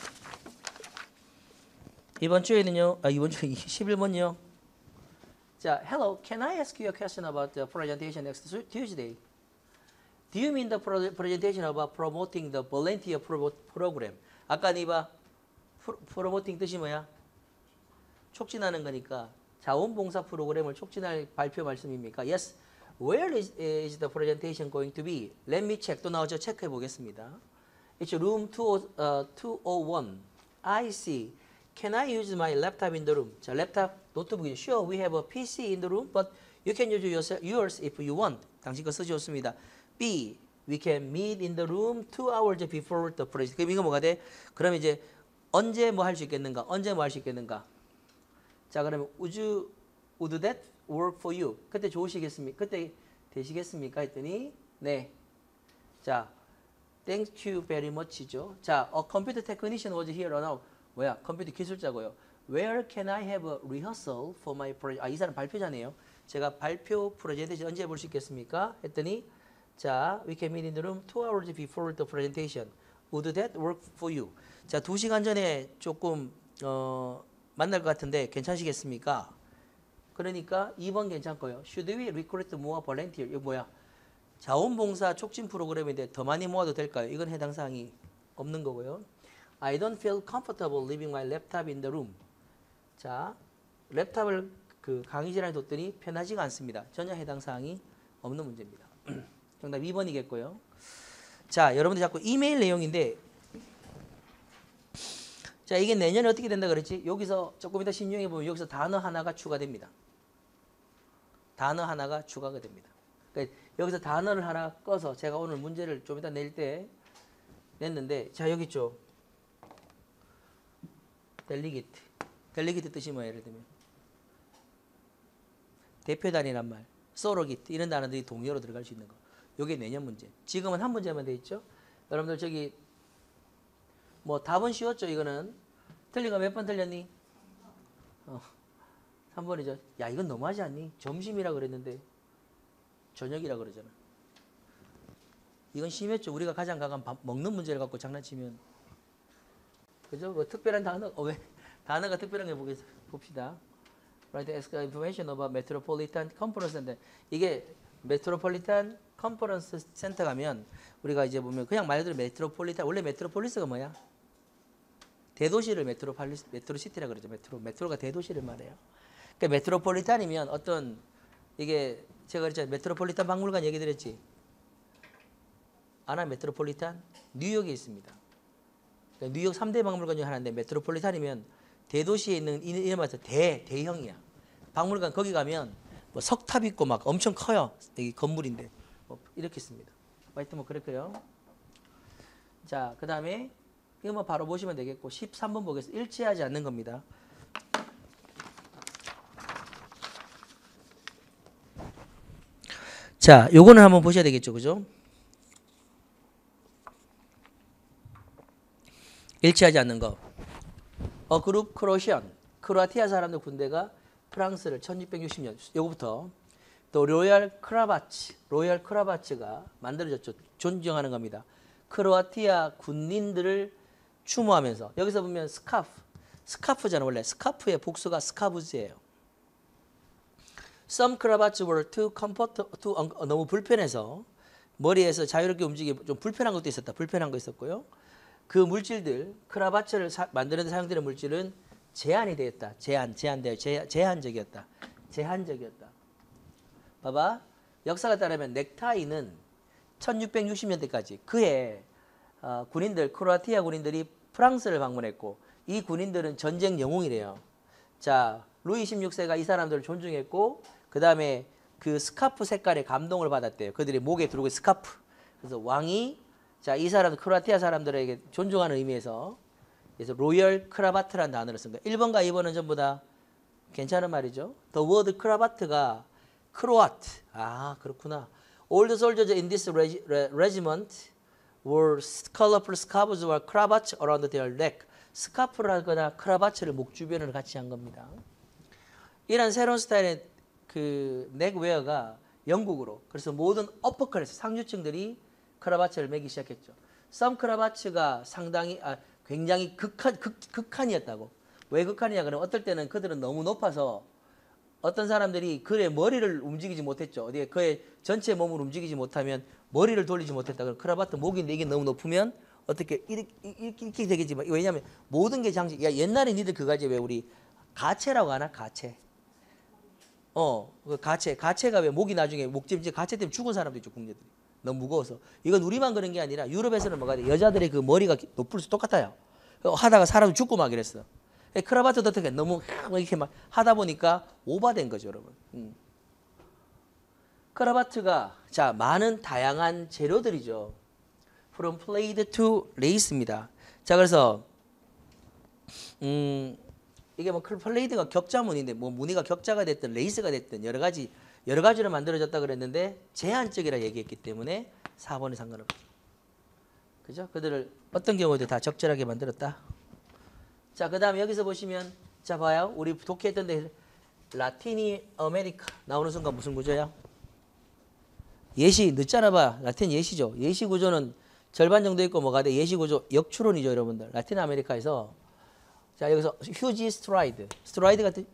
이번 주에는요. 이번 주에 11번요. 자, hello. Can I ask you a question about the presentation next Tuesday? Do you mean the presentation about promoting the volunteer program? 아까 니봐 프로모팅 뜻이 뭐야? 촉진하는 거니까 자원봉사 프로그램을 촉진할 발표 말씀입니까? Yes. Where is the presentation going to be? Let me check. 또 나오죠? 체크해 보겠습니다. It's room 201. I see. Can I use my laptop in the room? 자, 랩탑 노트북이죠. Sure, we have a PC in the room, but you can use yours if you want. 당신 거 쓰셨습니다. B. We can meet in the room 2 hours before the presentation. 그럼 이거 뭐가 돼? 그럼 이제 언제 뭐 할 수 있겠는가? 언제 뭐 할 수 있겠는가? 자, 그러면 would that work for you? 그때 좋으시겠습니까? 그때 되시겠습니까? 했더니 네. 자, thank you very much죠. 자, a computer technician was here or now. 뭐야? 컴퓨터 기술자고요. Where can I have a rehearsal for my project? 이 사람 발표자네요. 제가 발표 프레젠테이션 언제 볼 수 있겠습니까? 했더니 자, we can meet in the room 2 hours before the presentation. Would that work for you? 자, 2시간 전에 조금 만날 것 같은데 괜찮으시겠습니까? 그러니까 2번 괜찮고요. Should we recruit more volunteer? 이거 뭐야? 자원봉사 촉진 프로그램인데 더 많이 모아도 될까요? 이건 해당 사항이 없는 거고요. I don't feel comfortable leaving my laptop in the room. 자, 랩탑을 그 강의실에 뒀더니 편하지가 않습니다. 전혀 해당 사항이 없는 문제입니다. 정답 2번이겠고요. 자, 여러분들 자꾸 이메일 내용인데 자, 이게 내년에 어떻게 된다 그랬지? 여기서 조금 이따 신중해 보면 여기서 단어 하나가 추가됩니다. 단어 하나가 추가가 됩니다. 그러니까 여기서 단어를 하나 꺼서 제가 오늘 문제를 좀 이따 낼 때 냈는데 자, 여기 있죠. 델리게이트. 델리게이트 뜻이 뭐예요? 예를 들면 대표단이란 말, 소로기트 이런 단어들이 동의어로 들어갈 수 있는 거. 요게 내년 문제. 지금은 한 문제만 돼 있죠. 여러분들 저기 뭐 답은 쉬웠죠. 이거는 틀린 거 몇 번 틀렸니? 3번이죠. 야, 이건 너무하지 않니? 점심이라 그랬는데 저녁이라 그러잖아. 이건 심했죠. 우리가 가장 강한 밥 먹는 문제를 갖고 장난치면 그죠? 뭐 특별한 단어 왜 단어가 특별한 게 봅시다. Write information about metropolitan conference center. 이게 메트로폴리탄 컨퍼런스 센터 가면 우리가 이제 보면 그냥 말 그대로 메트로폴리탄 원래 메트로폴리스가 뭐야? 대도시를 메트로시티라 그러죠. 메트로가 대도시를 말해요. 그러니까 메트로폴리탄이면 어떤 이게 제가 그랬잖아요. 메트로폴리탄 박물관 얘기 드렸지. 아나 메트로폴리탄 뉴욕에 있습니다. 그러니까 뉴욕 3대 박물관 중 하나인데 메트로폴리탄이면 대도시에 있는 이름에서 대형이야. 박물관 거기 가면 뭐 석탑 있고 막 엄청 커요. 여기 건물인데 뭐 이렇게 있습니다. 하여튼 뭐 그렇고요. 자, 그 다음에 이거 뭐 바로 보시면 되겠고 13번 보겠습니다. 일치하지 않는 겁니다. 자, 요거는 한번 보셔야 되겠죠, 그죠? 일치하지 않는 거. 그룹 크로시안, 크로아티아 사람들 군대가 프랑스를 1660년 요거부터 또 로얄 크라바츠가 만들어졌죠. 존경하는 겁니다. 크로아티아 군인들을 추모하면서 여기서 보면 스카프잖아. 원래 스카프의 복수가 스카브즈예요. Some cravats were 너무 불편해서 머리에서 자유롭게 움직이기 좀 불편한 것도 있었다. 불편한 거 있었고요. 그 물질들 크라바츠를 만드는 데 사용되는 물질은 제한이 되었다. 제한적이었다. 봐봐. 역사가 따르면 넥타이는 1660년대까지 그해 군인들, 크로아티아 군인들이 프랑스를 방문했고 이 군인들은 전쟁 영웅이래요. 자, 루이 16세가 이 사람들을 존중했고 그 다음에 그 스카프 색깔에 감동을 받았대요. 그들이 목에 두르고 스카프. 그래서 왕이 자, 이 사람 크로아티아 사람들에게 존중하는 의미에서 그래서 로열 크라바트라는 단어를 쓴 거예요. 1번과 2번은 전부 다 괜찮은 말이죠. The word 크라바트가 크로아트. 아, 그렇구나. All the soldiers in this regiment were colorful scarves or cravats around their neck. 스카프를 하거나 크라바츠를 목 주변을 같이 한 겁니다. 이런 새로운 스타일의 그 넥웨어가 영국으로 그래서 모든 어퍼클래스 상류층들이 크라바츠를 매기 시작했죠. 썸 크라바츠가 상당히 굉장히 극한이었다고. 왜 극한이냐 그러면 어떨 때는 그들은 너무 높아서 어떤 사람들이 그의 머리를 움직이지 못했죠. 어디에 그의 전체 몸을 움직이지 못하면 머리를 돌리지 못했다. 그럼 크라바트 목인데 이게 너무 높으면 어떻게 이렇게 되겠지만 왜냐하면 모든 게 장식. 야 옛날에 니들 그거 하지 왜 우리 가채라고 하나 가채. 그 가채가 왜 목이 나중에 목짐지 가채 때문에 죽은 사람도 있죠 국녀들이. 너무 무거워서. 이건 우리만 그런 게 아니라 유럽에서는 뭐가 돼? 여자들의 그 머리가 높을 수 똑같아요. 하다가 사람 죽고 막 이랬어. 크라바트도 어떻게 너무 이렇게 막 하다 보니까 오바된 거죠, 여러분. 크라바트가 자 많은 다양한 재료들이죠. From plaid to lace입니다. 자 그래서 이게 뭐 플레이드가 격자무늬인데 뭐 무늬가 격자가 됐든 레이스가 됐든 여러 가지로 만들어졌다 그랬는데 제한적이라 얘기했기 때문에 4번이 상관없죠. 그죠? 그들을 어떤 경우에도 다 적절하게 만들었다. 자, 그다음에 여기서 보시면 자 봐요. 우리 독해했던데 라틴이 아메리카 나오는 순간 무슨 구조야? 예시 늦잖아 봐. 라틴 예시죠. 예시 구조는 절반 정도 있고 뭐가 돼? 예시 구조 역추론이죠, 여러분들. 라틴 아메리카에서 자 여기서 휴지 스트라이드 같은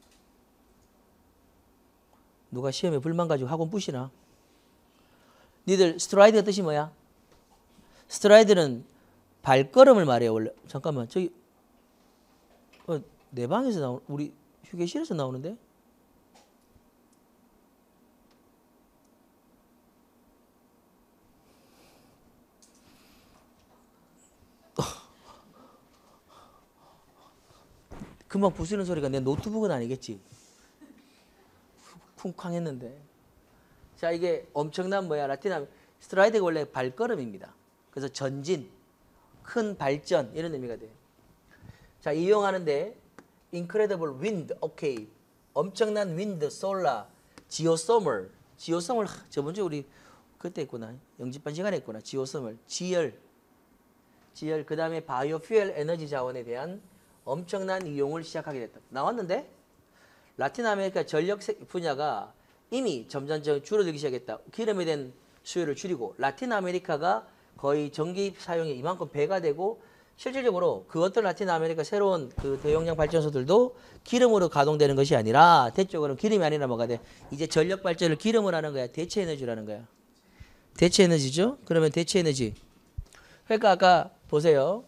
누가 시험에 불만 가지고 학원 부시나? 니들 스트라이드가 뜻이 뭐야? 스트라이드는 발걸음을 말해요 원래. 잠깐만 저기 내 방에서 나오 우리 휴게실에서 나오는데? 금방 부수는 소리가 내 노트북은 아니겠지? 쿵쾅했는데. 자 이게 엄청난 뭐야 라틴 스트라이드가 원래 발걸음입니다. 그래서 전진, 큰 발전 이런 의미가 돼요. 자 이용하는데 incredible wind, 오케이. 엄청난 wind, solar, geothermal 저번 주에 우리 그때 했구나. 영집반 시간에 했구나. geothermal, 지열 그 다음에 바이오퓨엘 에너지 자원에 대한 엄청난 이용을 시작하게 됐다. 나왔는데 라틴 아메리카 전력 분야가 이미 점점 줄어들기 시작했다. 기름에 대한 수요를 줄이고 라틴 아메리카가 거의 전기 사용이 이만큼 배가 되고 실질적으로 그 어떤 라틴 아메리카 새로운 그 대용량 발전소들도 기름으로 가동되는 것이 아니라 대쪽으로는 기름이 아니라 뭐가 돼? 이제 전력 발전을 기름으로 하는 거야. 대체 에너지라는 거야. 대체 에너지죠? 그러면 대체 에너지. 그러니까 아까 보세요.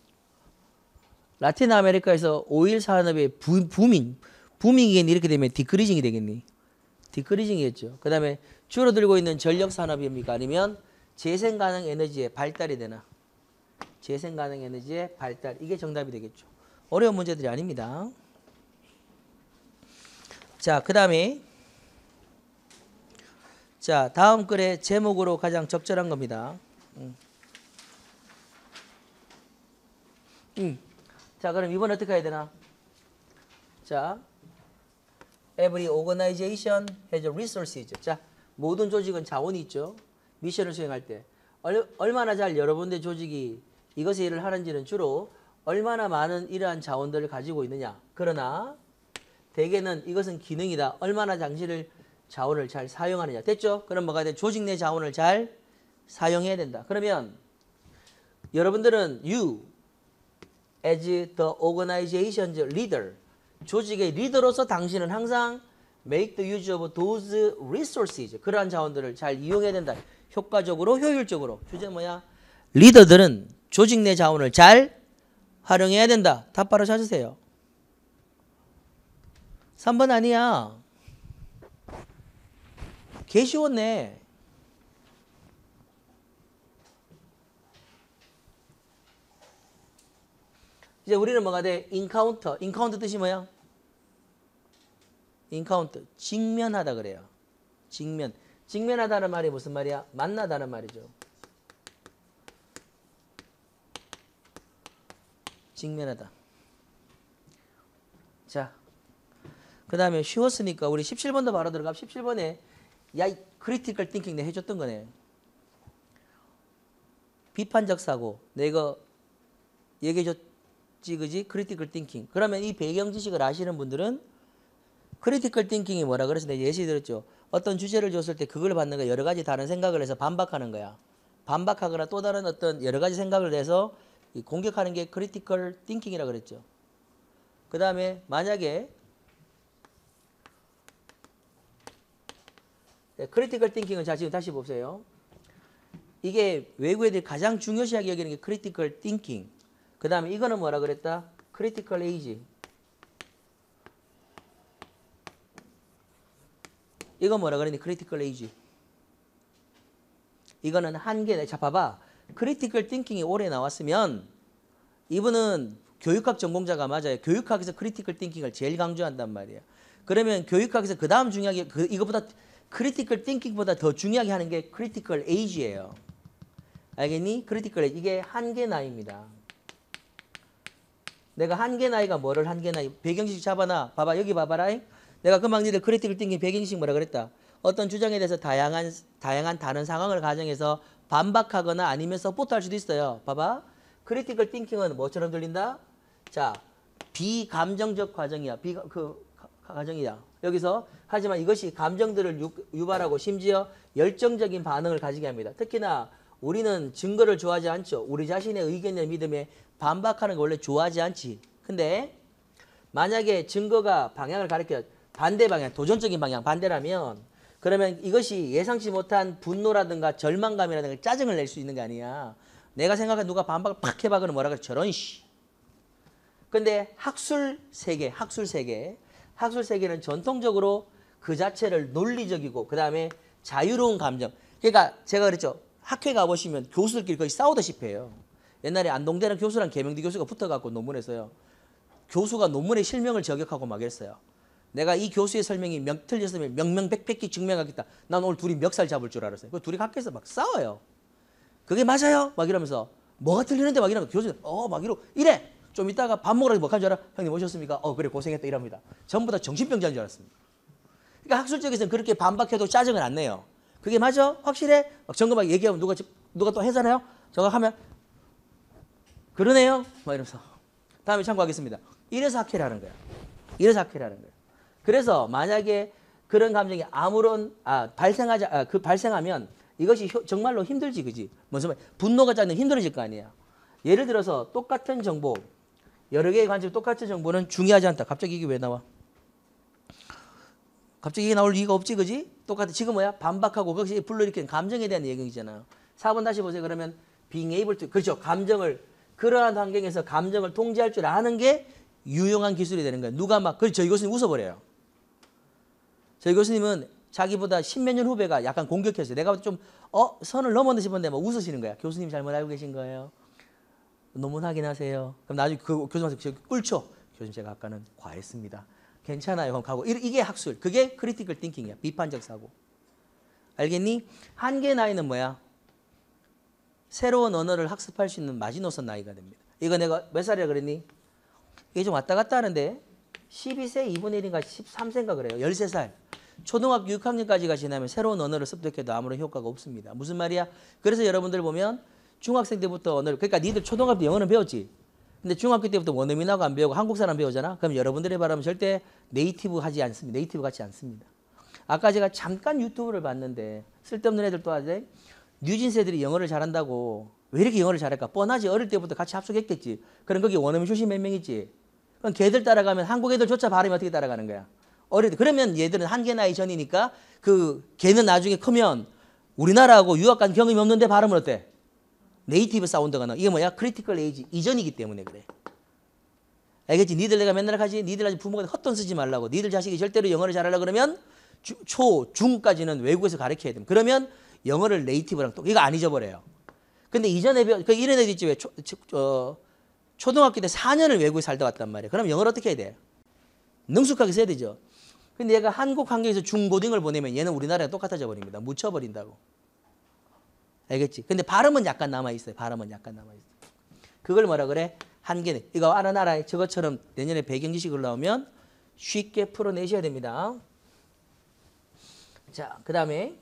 라틴 아메리카에서 오일 산업의 부밍이 이렇게 되면 디크리징이 되겠니? 디크리징이겠죠. 그 다음에 줄어들고 있는 전력 산업입니까? 아니면 재생 가능 에너지의 발달이 되나? 재생 가능 에너지의 발달. 이게 정답이 되겠죠. 어려운 문제들이 아닙니다. 자, 그 다음에 자 다음 글의 제목으로 가장 적절한 겁니다. 자, 그럼 이번 어떻게 해야 되나? 자, every organization has resources. 자, 모든 조직은 자원이 있죠. 미션을 수행할 때 얼마나 잘 여러분들 조직이 이것의 일을 하는지는 주로 얼마나 많은 이러한 자원들을 가지고 있느냐. 그러나 대개는 이것은 기능이다. 얼마나 자원을 잘 사용하느냐. 됐죠? 그럼 뭐가 돼? 조직 내 자원을 잘 사용해야 된다. 그러면 여러분들은 you as the organization's leader, 조직의 리더로서 당신은 항상 make the use of those resources, 그러한 자원들을 잘 이용해야 된다. 효과적으로, 효율적으로. 주제 뭐야? 리더들은 조직 내 자원을 잘 활용해야 된다. 답 바로 찾으세요. 3번 아니야. 개 쉬웠네. 이제 우리는 뭐가 돼? 인카운터. 인카운터 뜻이 뭐야? 인카운터. 직면하다 그래요. 직면. 직면하다는 말이 무슨 말이야? 만나다는 말이죠. 직면하다. 자, 그 다음에 쉬웠으니까 우리 17번도 바로 들어가. 17번에 야, 이 크리티컬 띵킹 내가 해줬던 거네. 비판적 사고. 내가 얘기해줬지, 그지? 크리티컬 띵킹. 그러면 이 배경 지식을 아시는 분들은 크리티컬 띵킹이 뭐라 그래서 내가 예시 들었죠. 어떤 주제를 줬을 때 그걸 받는 거야. 여러 가지 다른 생각을 해서 반박하는 거야. 반박하거나 또 다른 어떤 여러 가지 생각을 해서 공격하는 게 크리티컬 띵킹이라 그랬죠. 그 다음에 만약에 크리티컬 띵킹은 자 지금 다시 보세요. 이게 외국 애들이 가장 중요시하게 여기는 게 크리티컬 띵킹. 그 다음에 이거는 뭐라 그랬다? 크리티컬 에이지. 이거 뭐라 그랬니? 크리티컬 에이지. 이거는 한계네. 자 봐봐. 크리티컬 띵킹이 올해 나왔으면 이분은 교육학 전공자가 맞아요. 교육학에서 크리티컬 띵킹을 제일 강조한단 말이에요. 그러면 교육학에서 그 다음 중요하게 이거보다 크리티컬 띵킹보다 더 중요하게 하는 게 크리티컬 에이지예요. 알겠니? 크리티컬 에이지. 이게 한계 나이입니다. 내가 한계 나이가 뭐를 한계 나이? 배경지식 잡아놔. 봐봐. 여기 봐봐라. 내가 금방 니들 크리티컬 띵킹 배경지식 뭐라 그랬다? 어떤 주장에 대해서 다양한 다른 상황을 가정해서 반박하거나 아니면 서포트할 수도 있어요. 봐봐. 크리티컬 띵킹은 뭐처럼 들린다? 자, 비감정적 과정이야. 과정이야. 여기서 하지만 이것이 감정들을 유발하고 심지어 열정적인 반응을 가지게 합니다. 특히나 우리는 증거를 좋아하지 않죠. 우리 자신의 의견이나 믿음에 반박하는 걸 원래 좋아하지 않지. 근데 만약에 증거가 방향을 가리켜 반대 방향, 도전적인 방향, 반대라면 그러면 이것이 예상치 못한 분노라든가 절망감이라든가 짜증을 낼 수 있는 게 아니야. 내가 생각해 누가 반박을 팍 해봐 그러면 뭐라 그래? 저런 씨. 근데 학술 세계는 전통적으로 그 자체를 논리적이고 그 다음에 자유로운 감정. 그러니까 제가 그랬죠. 학회 가보시면 교수들끼리 거의 싸우다시피 해요. 옛날에 안동대는 교수랑 계명대 교수가 붙어갖고 논문했어요. 교수가 논문의 실명을 저격하고 막 이랬어요. 내가 이 교수의 설명이 틀렸으면 명명백백히 증명하겠다. 난 오늘 둘이 멱살 잡을 줄 알았어요. 그 둘이 학교에서 막 싸워요. 그게 맞아요? 막 이러면서 뭐가 틀리는데 막 이러면 교수는 막 이래. 좀 이따가 밥 먹으러 뭐 한 줄 알아? 형님 오셨습니까? 그래 고생했다 이럽니다. 전부 다 정신병자인 줄 알았습니다. 그러니까 학술적에서는 그렇게 반박해도 짜증을 안 내요. 그게 맞아? 확실해? 막 점검하게 얘기하면 누가 또 해잖아요? 정확하면 그러네요? 막 이러면서 다음에 참고하겠습니다. 이래서 학회를 하는 거야. 그래서 만약에 그런 감정이 아무런 발생하면 이것이 정말로 힘들지, 그지? 무슨 말? 분노가 짜면 힘들어질 거 아니야. 예를 들어서 똑같은 정보, 여러 개의 관점 똑같은 정보는 중요하지 않다. 갑자기 이게 왜 나와? 갑자기 이게 나올 이유가 없지, 그지? 똑같아. 지금 뭐야? 반박하고 그것이 불러일으키는 감정에 대한 얘기잖아요. 4번 다시 보세요. 그러면 being able to, 그렇죠. 그러한 환경에서 감정을 통제할 줄 아는 게 유용한 기술이 되는 거예요. 누가 막, 저희 교수님 웃어버려요. 저희 교수님은 자기보다 십몇 년 후배가 약간 공격했어요. 내가 좀 선을 넘었나 싶었는데 막 웃으시는 거야. 교수님 잘못 알고 계신 거예요. 논문 확인하세요. 그럼 나중에 그 교수님한테 꿀쳐. 교수님 제가 아까는 과했습니다. 괜찮아요. 그럼 가고. 이게 학술. 그게 크리티컬 띵킹이야. 비판적 사고. 알겠니? 한계 나이는 뭐야? 새로운 언어를 학습할 수 있는 마지노선 나이가 됩니다. 이거 내가 몇 살이라 그랬니? 이게 좀 왔다 갔다 하는데 12세 2분의 1인가 13세인가 그래요. 13살. 초등학교 6학년까지가 지나면 새로운 언어를 습득해도 아무런 효과가 없습니다. 무슨 말이야? 그래서 여러분들 보면 중학생 때부터 언어를, 그러니까 니들 초등학교 때 영어는 배웠지. 근데 중학교 때부터 원어민하고 안 배우고 한국 사람 배우잖아. 그럼 여러분들의 바람은 절대 네이티브 하지 않습니다. 네이티브 같지 않습니다. 아까 제가 잠깐 유튜브를 봤는데 쓸데없는 애들 또 하지. 뉴진스 애들이 영어를 잘한다고 왜 이렇게 영어를 잘할까? 뻔하지. 어릴 때부터 같이 합숙했겠지. 그럼 거기 원어민 출신 몇 명 있지. 그럼 걔들 따라가면 한국 애들조차 발음이 어떻게 따라가는 거야? 어릴 때. 그러면 얘들은 한계 나이 전이니까 걔는 나중에 크면 우리나라하고 유학 간 경험이 없는데 발음은 어때? 네이티브 사운드가 나. 이게 뭐야? 크리티컬 에이지 이전이기 때문에 그래. 알겠지? 니들 내가 맨날 하지. 니들 아직 부모가 헛돈 쓰지 말라고. 니들 자식이 절대로 영어를 잘하려고 그러면 중까지는 외국에서 가르쳐야 됩니다. 그러면 영어를 네이티브랑 이거 안 잊어버려요. 근데 이전에 이런 애들 있지 왜 초등학교 때 4년을 외국에 살다 왔단 말이에요. 그럼 영어를 어떻게 해야 돼? 능숙하게 써야 되죠. 근데 얘가 한국 환경에서 중고등을 보내면 얘는 우리나라랑 똑같아져 버립니다. 묻혀버린다고. 알겠지? 근데 발음은 약간 남아있어요. 발음은 약간 남아있어요. 그걸 뭐라 그래? 한계는. 이거 알아. 저것처럼 내년에 배경 지식으로 나오면 쉽게 풀어내셔야 됩니다. 자, 그 다음에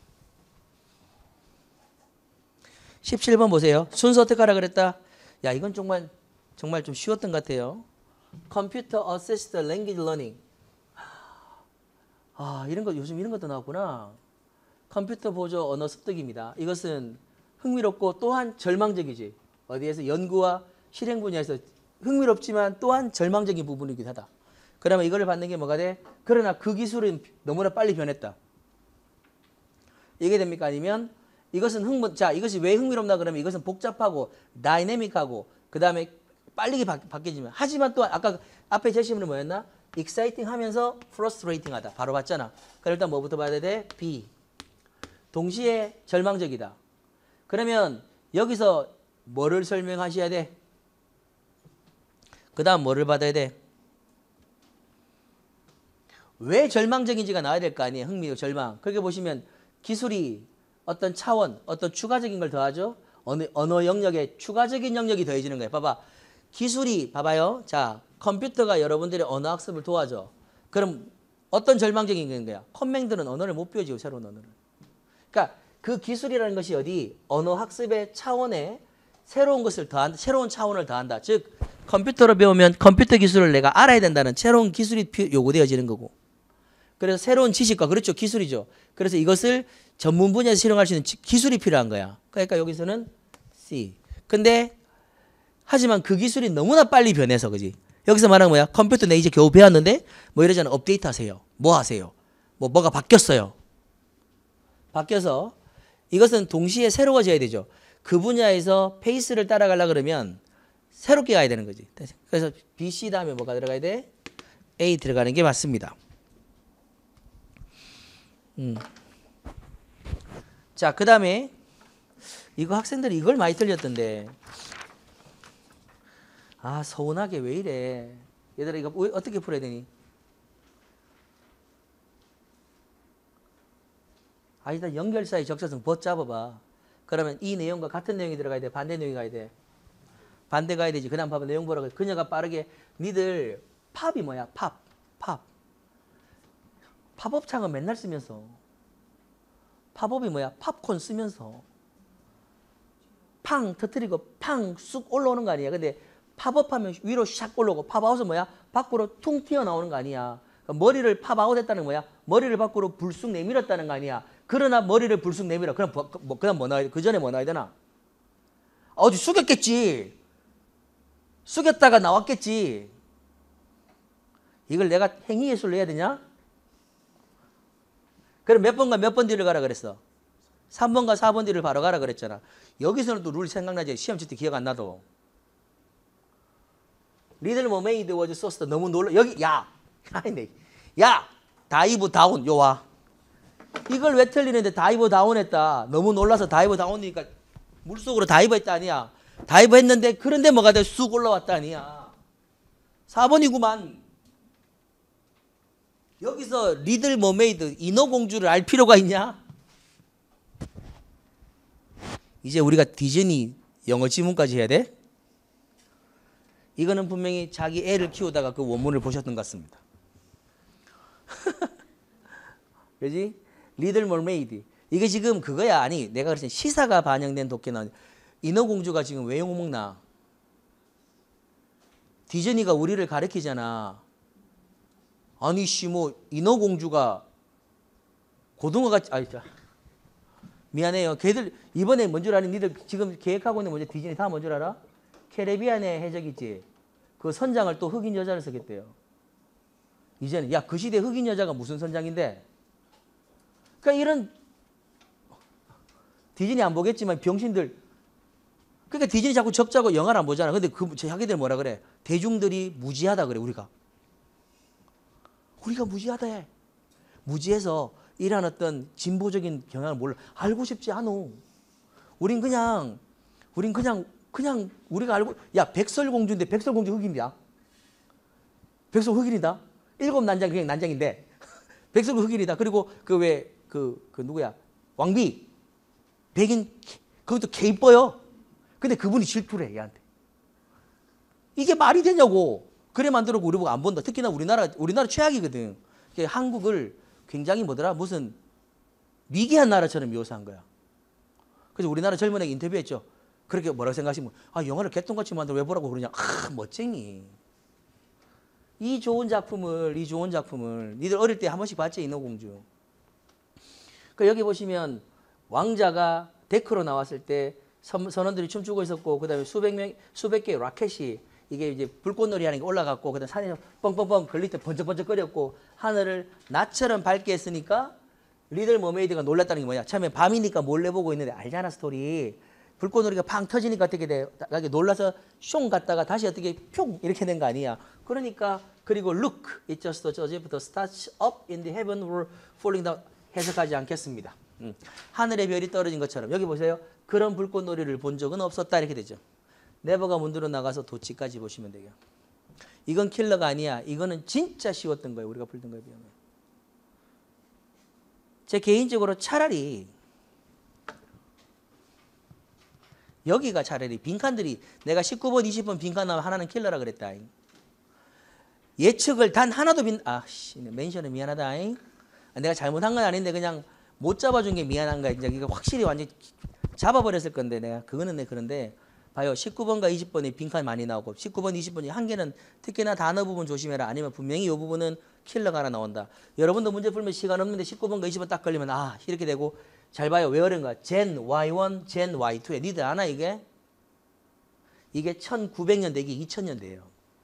17번 보세요. 순서 어떻게 하라 그랬다? 야, 이건 정말 좀 쉬웠던 것 같아요. Computer Assisted Language Learning. 요즘 이런 것도 나왔구나. 컴퓨터 보조 언어 습득입니다. 이것은 흥미롭고 또한 절망적이지. 어디에서 연구와 실행 분야에서 흥미롭지만 또한 절망적인 부분이기도 하다. 그러면 이걸 받는 게 뭐가 돼? 그러나 그 기술은 너무나 빨리 변했다. 이게 됩니까? 아니면 이것은 이것이 왜 흥미롭나 그러면 이것은 복잡하고 다이내믹하고 그 다음에 빨리 바뀌지만 하지만 또 아까 앞에 제시문은 뭐였나? exciting 하면서 frustrating 하다. 바로 봤잖아. 그럼 일단 뭐부터 봐야 돼? B. 동시에 절망적이다. 그러면 여기서 뭐를 설명하셔야 돼? 그 다음 뭐를 받아야 돼? 왜 절망적인지가 나와야 될 거 아니에요. 흥미, 절망. 그렇게 보시면 기술이 어떤 차원, 어떤 추가적인 걸 더하죠. 언어 영역에 추가적인 영역이 더해지는 거예요. 봐봐. 기술이 봐봐요. 자, 컴퓨터가 여러분들의 언어 학습을 도와줘. 그럼 어떤 절망적인 거야? 컴맹들은 언어를 못 배우죠. 새로운 언어를. 그러니까 그 기술이라는 것이 어디? 언어 학습의 차원에 새로운 것을 더한다. 새로운 차원을 더한다. 즉 컴퓨터로 배우면 컴퓨터 기술을 내가 알아야 된다는 새로운 기술이 요구되어지는 거고. 그래서 새로운 지식과 그렇죠. 기술이죠. 그래서 이것을 전문 분야에서 실용할 수 있는 기술이 필요한 거야. 그러니까 여기서는 C. 근데 하지만 그 기술이 너무나 빨리 변해서 그지. 여기서 말하는 뭐야? 컴퓨터 내 이제 겨우 배웠는데 뭐 이러잖아. 업데이트 하세요. 뭐 하세요? 뭐가 바뀌었어요. 바뀌어서 이것은 동시에 새로워져야 되죠. 그 분야에서 페이스를 따라가려 그러면 새롭게 가야 되는 거지. 그래서 B, C 다음에 뭐가 들어가야 돼? A 들어가는 게 맞습니다. 자, 그 다음에 이거 학생들이 이걸 많이 틀렸던데. 서운하게 왜 이래. 얘들아 이거 어떻게 풀어야 되니? 일단 연결사의 적자성 버 잡아봐. 그러면 이 내용과 같은 내용이 들어가야 돼? 반대 내용이 가야 돼? 반대 가야 되지. 그 다음 봐봐. 내용 보라고. 그녀가 빠르게 니들 팝이 뭐야? 팝. 팝업창은 맨날 쓰면서 팝업이 뭐야? 팝콘 쓰면서 팡 터뜨리고 팡 쑥 올라오는 거 아니야. 근데 팝업하면 위로 샥 올라오고 팝아웃은 뭐야? 밖으로 퉁 튀어나오는 거 아니야. 그러니까 머리를 팝아웃 했다는 뭐야? 머리를 밖으로 불쑥 내밀었다는 거 아니야. 그러나 머리를 불쑥 내밀어. 그럼 그다음 뭐 나와야 돼? 그 전에 뭐 나와야 되나? 어디 숙였겠지. 숙였다가 나왔겠지. 이걸 내가 행위예술로 해야 되냐? 그럼 몇 번과 몇 번 뒤를 가라 그랬어? 3번과 4번 뒤를 바로 가라 그랬잖아. 여기서는 또 룰 생각나지. 시험 칠 때 기억 안 나도. Little Mermaid was so sad. 너무 놀라. 여기 야 다이브 다운 요 와. 이걸 왜 틀리는데 다이브 다운 했다. 너무 놀라서 다이브 다운이니까 물속으로 다이브 했다 아니야. 다이브 했는데 그런데 뭐가 돼? 쑥 올라왔다 아니야. 4번이구만. 여기서 리들 머메이드 인어공주를 알 필요가 있냐? 이제 우리가 디즈니 영어 지문까지 해야 돼? 이거는 분명히 자기 애를 키우다가 그 원문을 보셨던 것 같습니다. 그지? 리들 머메이드. 이게 지금 그거야. 아니 내가 그랬지. 시사가 반영된 독해 나온 인어공주가 지금 왜 욕먹나? 디즈니가 우리를 가르치잖아. 아니 뭐 인어공주가 고등어같이 미안해요. 걔들 이번에 뭔 줄 아니? 니들 지금 계획하고 있는 뭐지? 디즈니 다 뭔 줄 알아? 캐리비안의 해적이지. 그 선장을 또 흑인 여자를 쓰겠대요. 이제는 그 시대 흑인 여자가 무슨 선장인데? 그러니까 이런 디즈니 안 보겠지만 병신들. 그러니까 디즈니 자꾸 적자고 영화를 안 보잖아. 근데 자기들 뭐라 그래? 대중들이 무지하다 그래. 우리가 무지하다 해. 무지해서 이러한 어떤 진보적인 경향을 몰라. 알고 싶지 않어. 우린 그냥 그냥 우리가 알고 야 백설공주인데 백설공주 흑인이야. 백설 흑인이다. 일곱 난장 그냥 난장인데 백설 흑인이다. 그리고 그 왜 그 누구야 왕비 백인 그것도 개 이뻐요. 근데 그분이 질투래 얘한테. 이게 말이 되냐고. 그래 만들었고 우리 보고 안 본다. 특히나 우리나라 최악이거든. 한국을 굉장히 뭐더라 무슨 미개한 나라처럼 묘사한 거야. 그래서 우리나라 젊은 애가 인터뷰했죠. 그렇게 뭐라고 생각하시면 아 영화를 개똥같이 만들어 왜 보라고 그러냐. 아 멋쟁이. 이 좋은 작품을 니들 어릴 때 한 번씩 봤지 인어공주. 그 여기 보시면 왕자가 데크로 나왔을 때 선원들이 춤추고 있었고 그다음에 수백 개의 라켓이 이게 이제 불꽃놀이 하는 게 올라갔고 그다음 산에 뻥뻥뻥 걸릴 때 번쩍번쩍거렸고 하늘을 낮처럼 밝게 했으니까 리들 머메이드가 놀랐다는 게 뭐냐. 처음에 밤이니까 몰래 보고 있는데 알잖아 스토리. 불꽃놀이가 팡 터지니까 어떻게 돼? 놀라서 숑 갔다가 다시 어떻게 뿅 이렇게 된 거 아니야. 그러니까 그리고 look it just as if the stars up in the heaven were falling down 해석하지 않겠습니다. 하늘의 별이 떨어진 것처럼 여기 보세요. 그런 불꽃놀이를 본 적은 없었다 이렇게 되죠. 네버가 문드로 나가서 도치까지 보시면 돼요. 이건 킬러가 아니야. 이거는 진짜 쉬웠던 거예요. 우리가 풀던 거에 비하면. 제 개인적으로 차라리 여기가 차라리 빈칸들이 내가 19번 20번 빈칸 나오면 하나는 킬러라 그랬다. 예측을 단 하나도 멘션은 미안하다. 내가 잘못한 건 아닌데 그냥 못 잡아준 게 미안한 거야. 이제 이거 확실히 완전 잡아버렸을 건데 내가 그거는 그런데 봐요. 19번과 20번에 빈칸 많이 나오고 19번 20번이 한 개는 특히나 단어 부분 조심해라. 아니면 분명히 이 부분은 킬러가 하나 나온다. 여러분도 문제 풀면 시간 없는데 19번과 20번 딱 걸리면 이렇게 되고 잘 봐요. 왜 어려운가? Gen Y1, Gen Y2에 니들 아나 이게? 이게 1900년대이게 2000년대예요.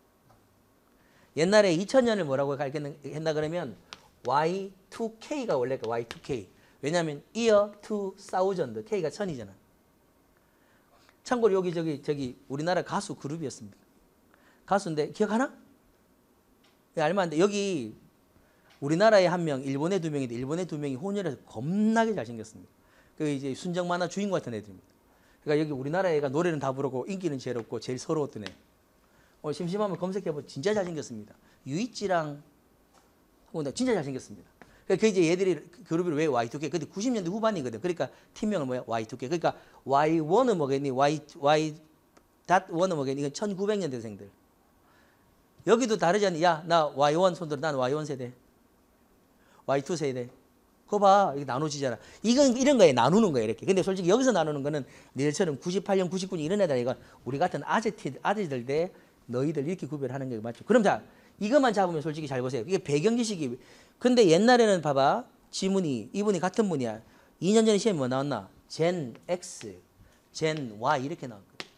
옛날에 2000년을 뭐라고 했나 그러면 Y2K가 원래 Y2K. 왜냐하면 year 2000, K가 1000이잖아. 참고로 여기 저기 우리나라 가수 그룹이었습니다. 가수인데 기억하나? 알면 안 돼. 여기 우리나라에 한 명, 일본에 두 명인데 일본에 두 명이 혼혈해서 겁나게 잘생겼습니다. 그 이제 순정 만화 주인공 같은 애들입니다. 그러니까 여기 우리나라 애가 노래는 다 부르고 인기는 제일 없고 제일 서러웠던 애. 심심하면 검색해보면 진짜 잘생겼습니다. 유이치랑 하고 진짜 잘생겼습니다. 그러니까 이제 얘들이 그룹이 왜 Y2K? 근데 90년대 후반이거든. 그러니까 팀명은 뭐야? Y2K. 그러니까 Y1은 뭐겠니? Y.1은 뭐겠니? 이건 1900년대생들. 여기도 다르지 않니? 야, 나 Y1 손들어. 난 Y1 세대. Y2 세대. 그거 봐. 이게 나눠지잖아. 이건 이런 거에 나누는 거야, 이렇게. 근데 솔직히 여기서 나누는 거는 너희처럼 98년, 99년 이런 애들 이건 우리 같은 아재들 대 너희들 이렇게 구별하는 게 맞죠. 그럼 자, 이것만 잡으면 솔직히 잘 보세요. 이게 배경 지식이. 근데 옛날에는 봐봐. 지문이 이분이 같은 분이야. 2년 전에 시험에 뭐 나왔나? Gen X, Gen Y 이렇게 나왔거든.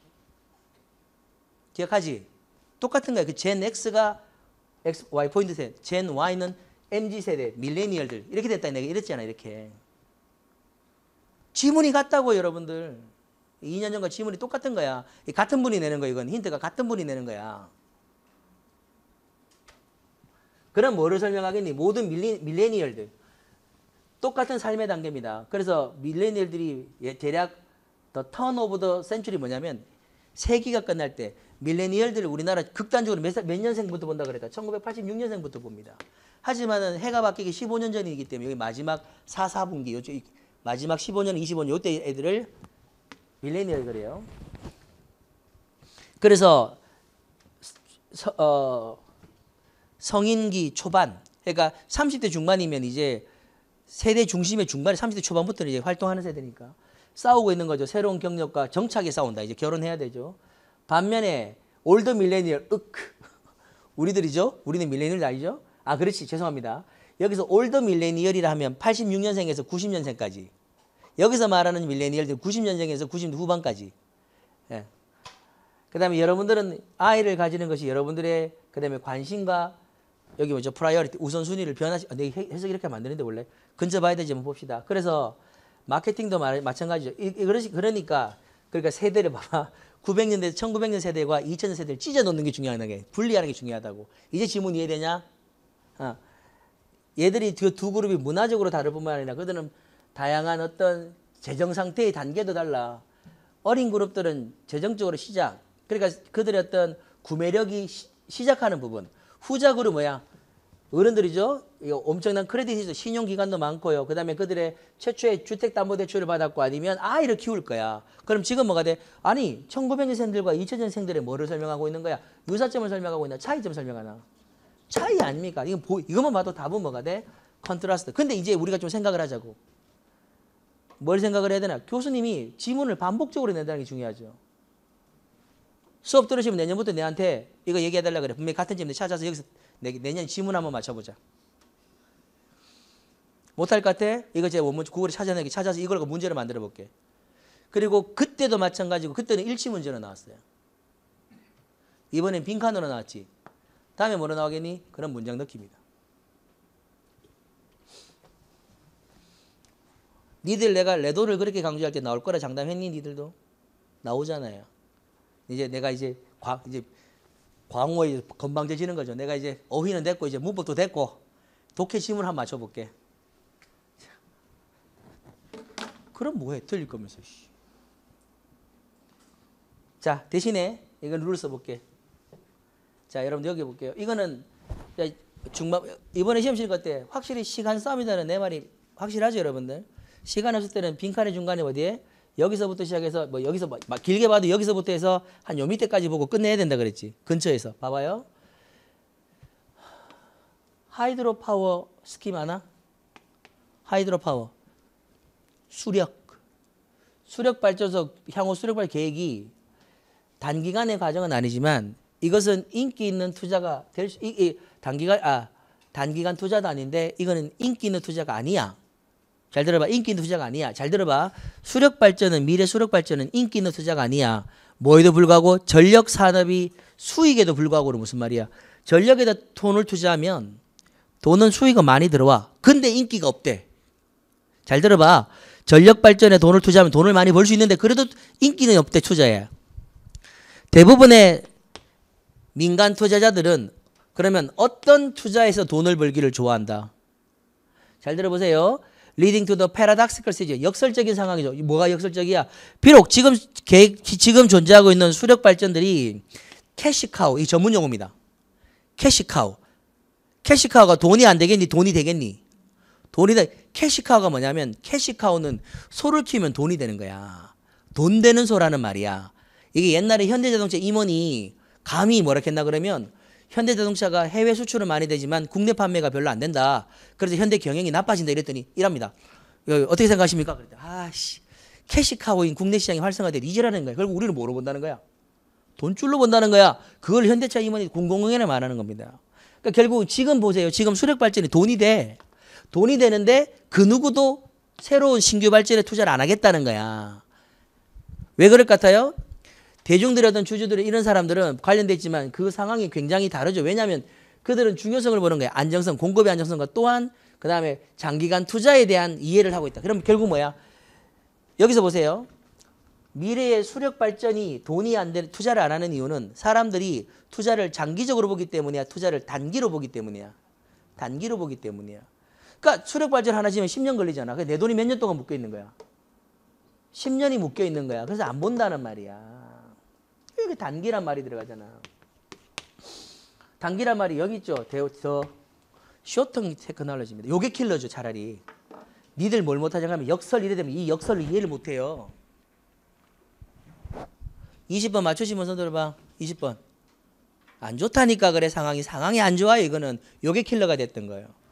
기억하지? 똑같은 거야. 그 Gen X가 X, Y 포인트 세대, Gen Y는 MZ 세대, 밀레니얼들 이렇게 됐다. 내가 이랬잖아. 이렇게. 지문이 같다고 여러분들. 2년 전과 지문이 똑같은 거야. 같은 분이 내는 거야. 이건 힌트가 같은 분이 내는 거야. 그럼 뭐를 설명하겠니? 모든 밀레니얼들. 똑같은 삶의 단계입니다. 그래서 밀레니얼들이 대략 the turn of the century 뭐냐면 세기가 끝날 때 밀레니얼들을 우리나라 극단적으로 몇 년생부터 본다 그랬다. 1986년생부터 봅니다. 하지만은 해가 바뀌기 15년 전이기 때문에 여기 마지막 4분기 요즘 마지막 15년, 25년 요때 애들을 밀레니얼 그래요. 그래서 성인기 초반, 그러니까 30대 중반이면 이제 세대 중심의 중반에 30대 초반부터는 이제 활동하는 세대니까 싸우고 있는 거죠. 새로운 경력과 정착에 싸운다. 이제 결혼해야 되죠. 반면에 올더 밀레니얼, 우리들이죠. 우리는 밀레니얼 아니죠. 그렇지. 죄송합니다. 여기서 올더 밀레니얼이라 하면 86년생에서 90년생까지. 여기서 말하는 밀레니얼들 90년생에서 90년 후반까지. 예. 그 다음에 여러분들은 아이를 가지는 것이 여러분들의 그 다음에 관심과 여기 뭐죠? 프라이어리티, 우선순위를 내 해석 이렇게 하면 안 되는데 원래. 근처 봐야 되지 한번 봅시다. 그래서 마케팅도 마찬가지죠. 그러니까 세대를 봐봐. 900년대, 1900년 세대와 2000년 세대를 찢어 놓는 게 중요한 게 분리하는 게 중요하다고. 이제 지문 이해되냐? 얘들이 두 그룹이 문화적으로 다를 뿐만 아니라 그들은 다양한 어떤 재정 상태의 단계도 달라. 어린 그룹들은 재정적으로 시작. 그러니까 그들의 어떤 구매력이 시작하는 부분. 후자 그룹 뭐야? 어른들이죠. 엄청난 크레딧이 신용기간도 많고요. 그 다음에 그들의 최초의 주택담보대출을 받았고 아니면 아이를 키울 거야. 그럼 지금 뭐가 돼? 아니 1900년생들과 2000년생들의 뭐를 설명하고 있는 거야? 유사점을 설명하고 있나? 차이점 설명하나? 차이 아닙니까? 이것만 봐도 답은 뭐가 돼? 컨트라스트. 근데 이제 우리가 좀 생각을 하자고. 뭘 생각을 해야 되나? 교수님이 지문을 반복적으로 낸다는 게 중요하죠. 수업 들으시면 내년부터 내한테 이거 얘기해달라 그래. 분명히 같은 질문 찾아서 여기서 내년 지문 한번 맞춰보자. 못할 것 같아? 이거 제가 원문 구글에 찾아서 이걸 문제를 만들어 볼게. 그리고 그때도 마찬가지고 그때는 일치 문제로 나왔어요. 이번엔 빈칸으로 나왔지. 다음에 뭐로 나오겠니? 그런 문장 넣기입니다. 니들 내가 레도를 그렇게 강조할 때 나올 거라 장담했니? 니들도? 나오잖아요. 이제 내가 이제 광어에 건방져지는 거죠. 내가 이제 어휘는 됐고 이제 문법도 됐고 독해 지문 한번 맞춰볼게. 그럼 뭐해? 틀릴 거면서. 자, 대신에 이건 룰 써볼게. 자, 여러분들 여기 볼게요. 이거는 이번에 시험 칠 것 때 확실히 시간 싸움이라는 내 말이 확실하죠, 여러분들? 시간 없을 때는 빈칸의 중간에 어디에? 여기서부터 시작해서 뭐 여기서 막 길게 봐도 여기서부터 해서 한 요 밑에까지 보고 끝내야 된다 그랬지. 근처에서. 봐봐요. 하이드로 파워 스kim 아나? 하이드로 파워. 수력 발전소 향후 수력 발전 계획이 단기간의 과정은 아니지만 이것은 인기 있는 투자가 될 수, 단기간 투자도 아닌데 이거는 인기 있는 투자가 아니야. 잘 들어봐. 인기 있는 투자가 아니야. 잘 들어봐. 미래 수력 발전은 인기 있는 투자가 아니야. 뭐에도 불구하고 전력 산업이 수익에도 불구하고는 무슨 말이야. 전력에다 돈을 투자하면 돈은 수익은 많이 들어와. 근데 인기가 없대. 잘 들어봐. 전력 발전에 돈을 투자하면 돈을 많이 벌 수 있는데 그래도 인기는 없대. 투자에. 대부분의 민간 투자자들은 그러면 어떤 투자에서 돈을 벌기를 좋아한다. 잘 들어보세요. leading to the paradoxical stage. 역설적인 상황이죠. 뭐가 역설적이야? 비록 지금 존재하고 있는 수력 발전들이 캐시카우, 이 전문 용어입니다. 캐시카우가 돈이 안 되겠니? 돈이 되겠니? 캐시카우가 뭐냐면 캐시카우는 소를 키우면 돈이 되는 거야. 돈 되는 소라는 말이야. 이게 옛날에 현대자동차 임원이 감히 뭐라 했나 그러면 현대자동차가 해외 수출은 많이 되지만 국내 판매가 별로 안 된다. 그래서 현대 경영이 나빠진다 이랬더니 이랍니다. 어떻게 생각하십니까? 그랬더니 캐시카우인 국내 시장이 활성화돼 이제라는 거야. 결국 우리는 뭐로 본다는 거야? 돈줄로 본다는 거야. 그걸 현대차 임원이 공공연히 말하는 겁니다. 그러니까 결국 지금 보세요. 지금 수력 발전이 돈이 돼. 돈이 되는데 그 누구도 새로운 신규 발전에 투자를 안 하겠다는 거야. 왜 그럴 것 같아요? 대중들이든 주주들이 이런 사람들은 관련돼 있지만 그 상황이 굉장히 다르죠. 왜냐하면 그들은 중요성을 보는 거예요. 안정성, 공급의 안정성과 또한 그 다음에 장기간 투자에 대한 이해를 하고 있다. 그럼 결국 뭐야? 여기서 보세요. 미래의 수력 발전이 돈이 안 되는 투자를 안 하는 이유는 사람들이 투자를 장기적으로 보기 때문이야. 투자를 단기로 보기 때문이야. 그러니까 수력 발전 하나 지면 10년 걸리잖아. 내 돈이 몇 년 동안 묶여 있는 거야. 10년이 묶여 있는 거야. 그래서 안 본다는 말이야. 여기 단기란 말이 들어가잖아. 단기란 말이 여기 있죠. 더 쇼팅 테크놀로지입니다. 요게 킬러죠. 차라리. 니들 뭘 못하냐 하면 역설 이래 되면 이 역설을 이해를 못해요. 20번 맞추시면 손 들어봐. 20번. 안 좋다니까 그래 상황이 안 좋아요. 이거는 요게 킬러가 됐던 거예요.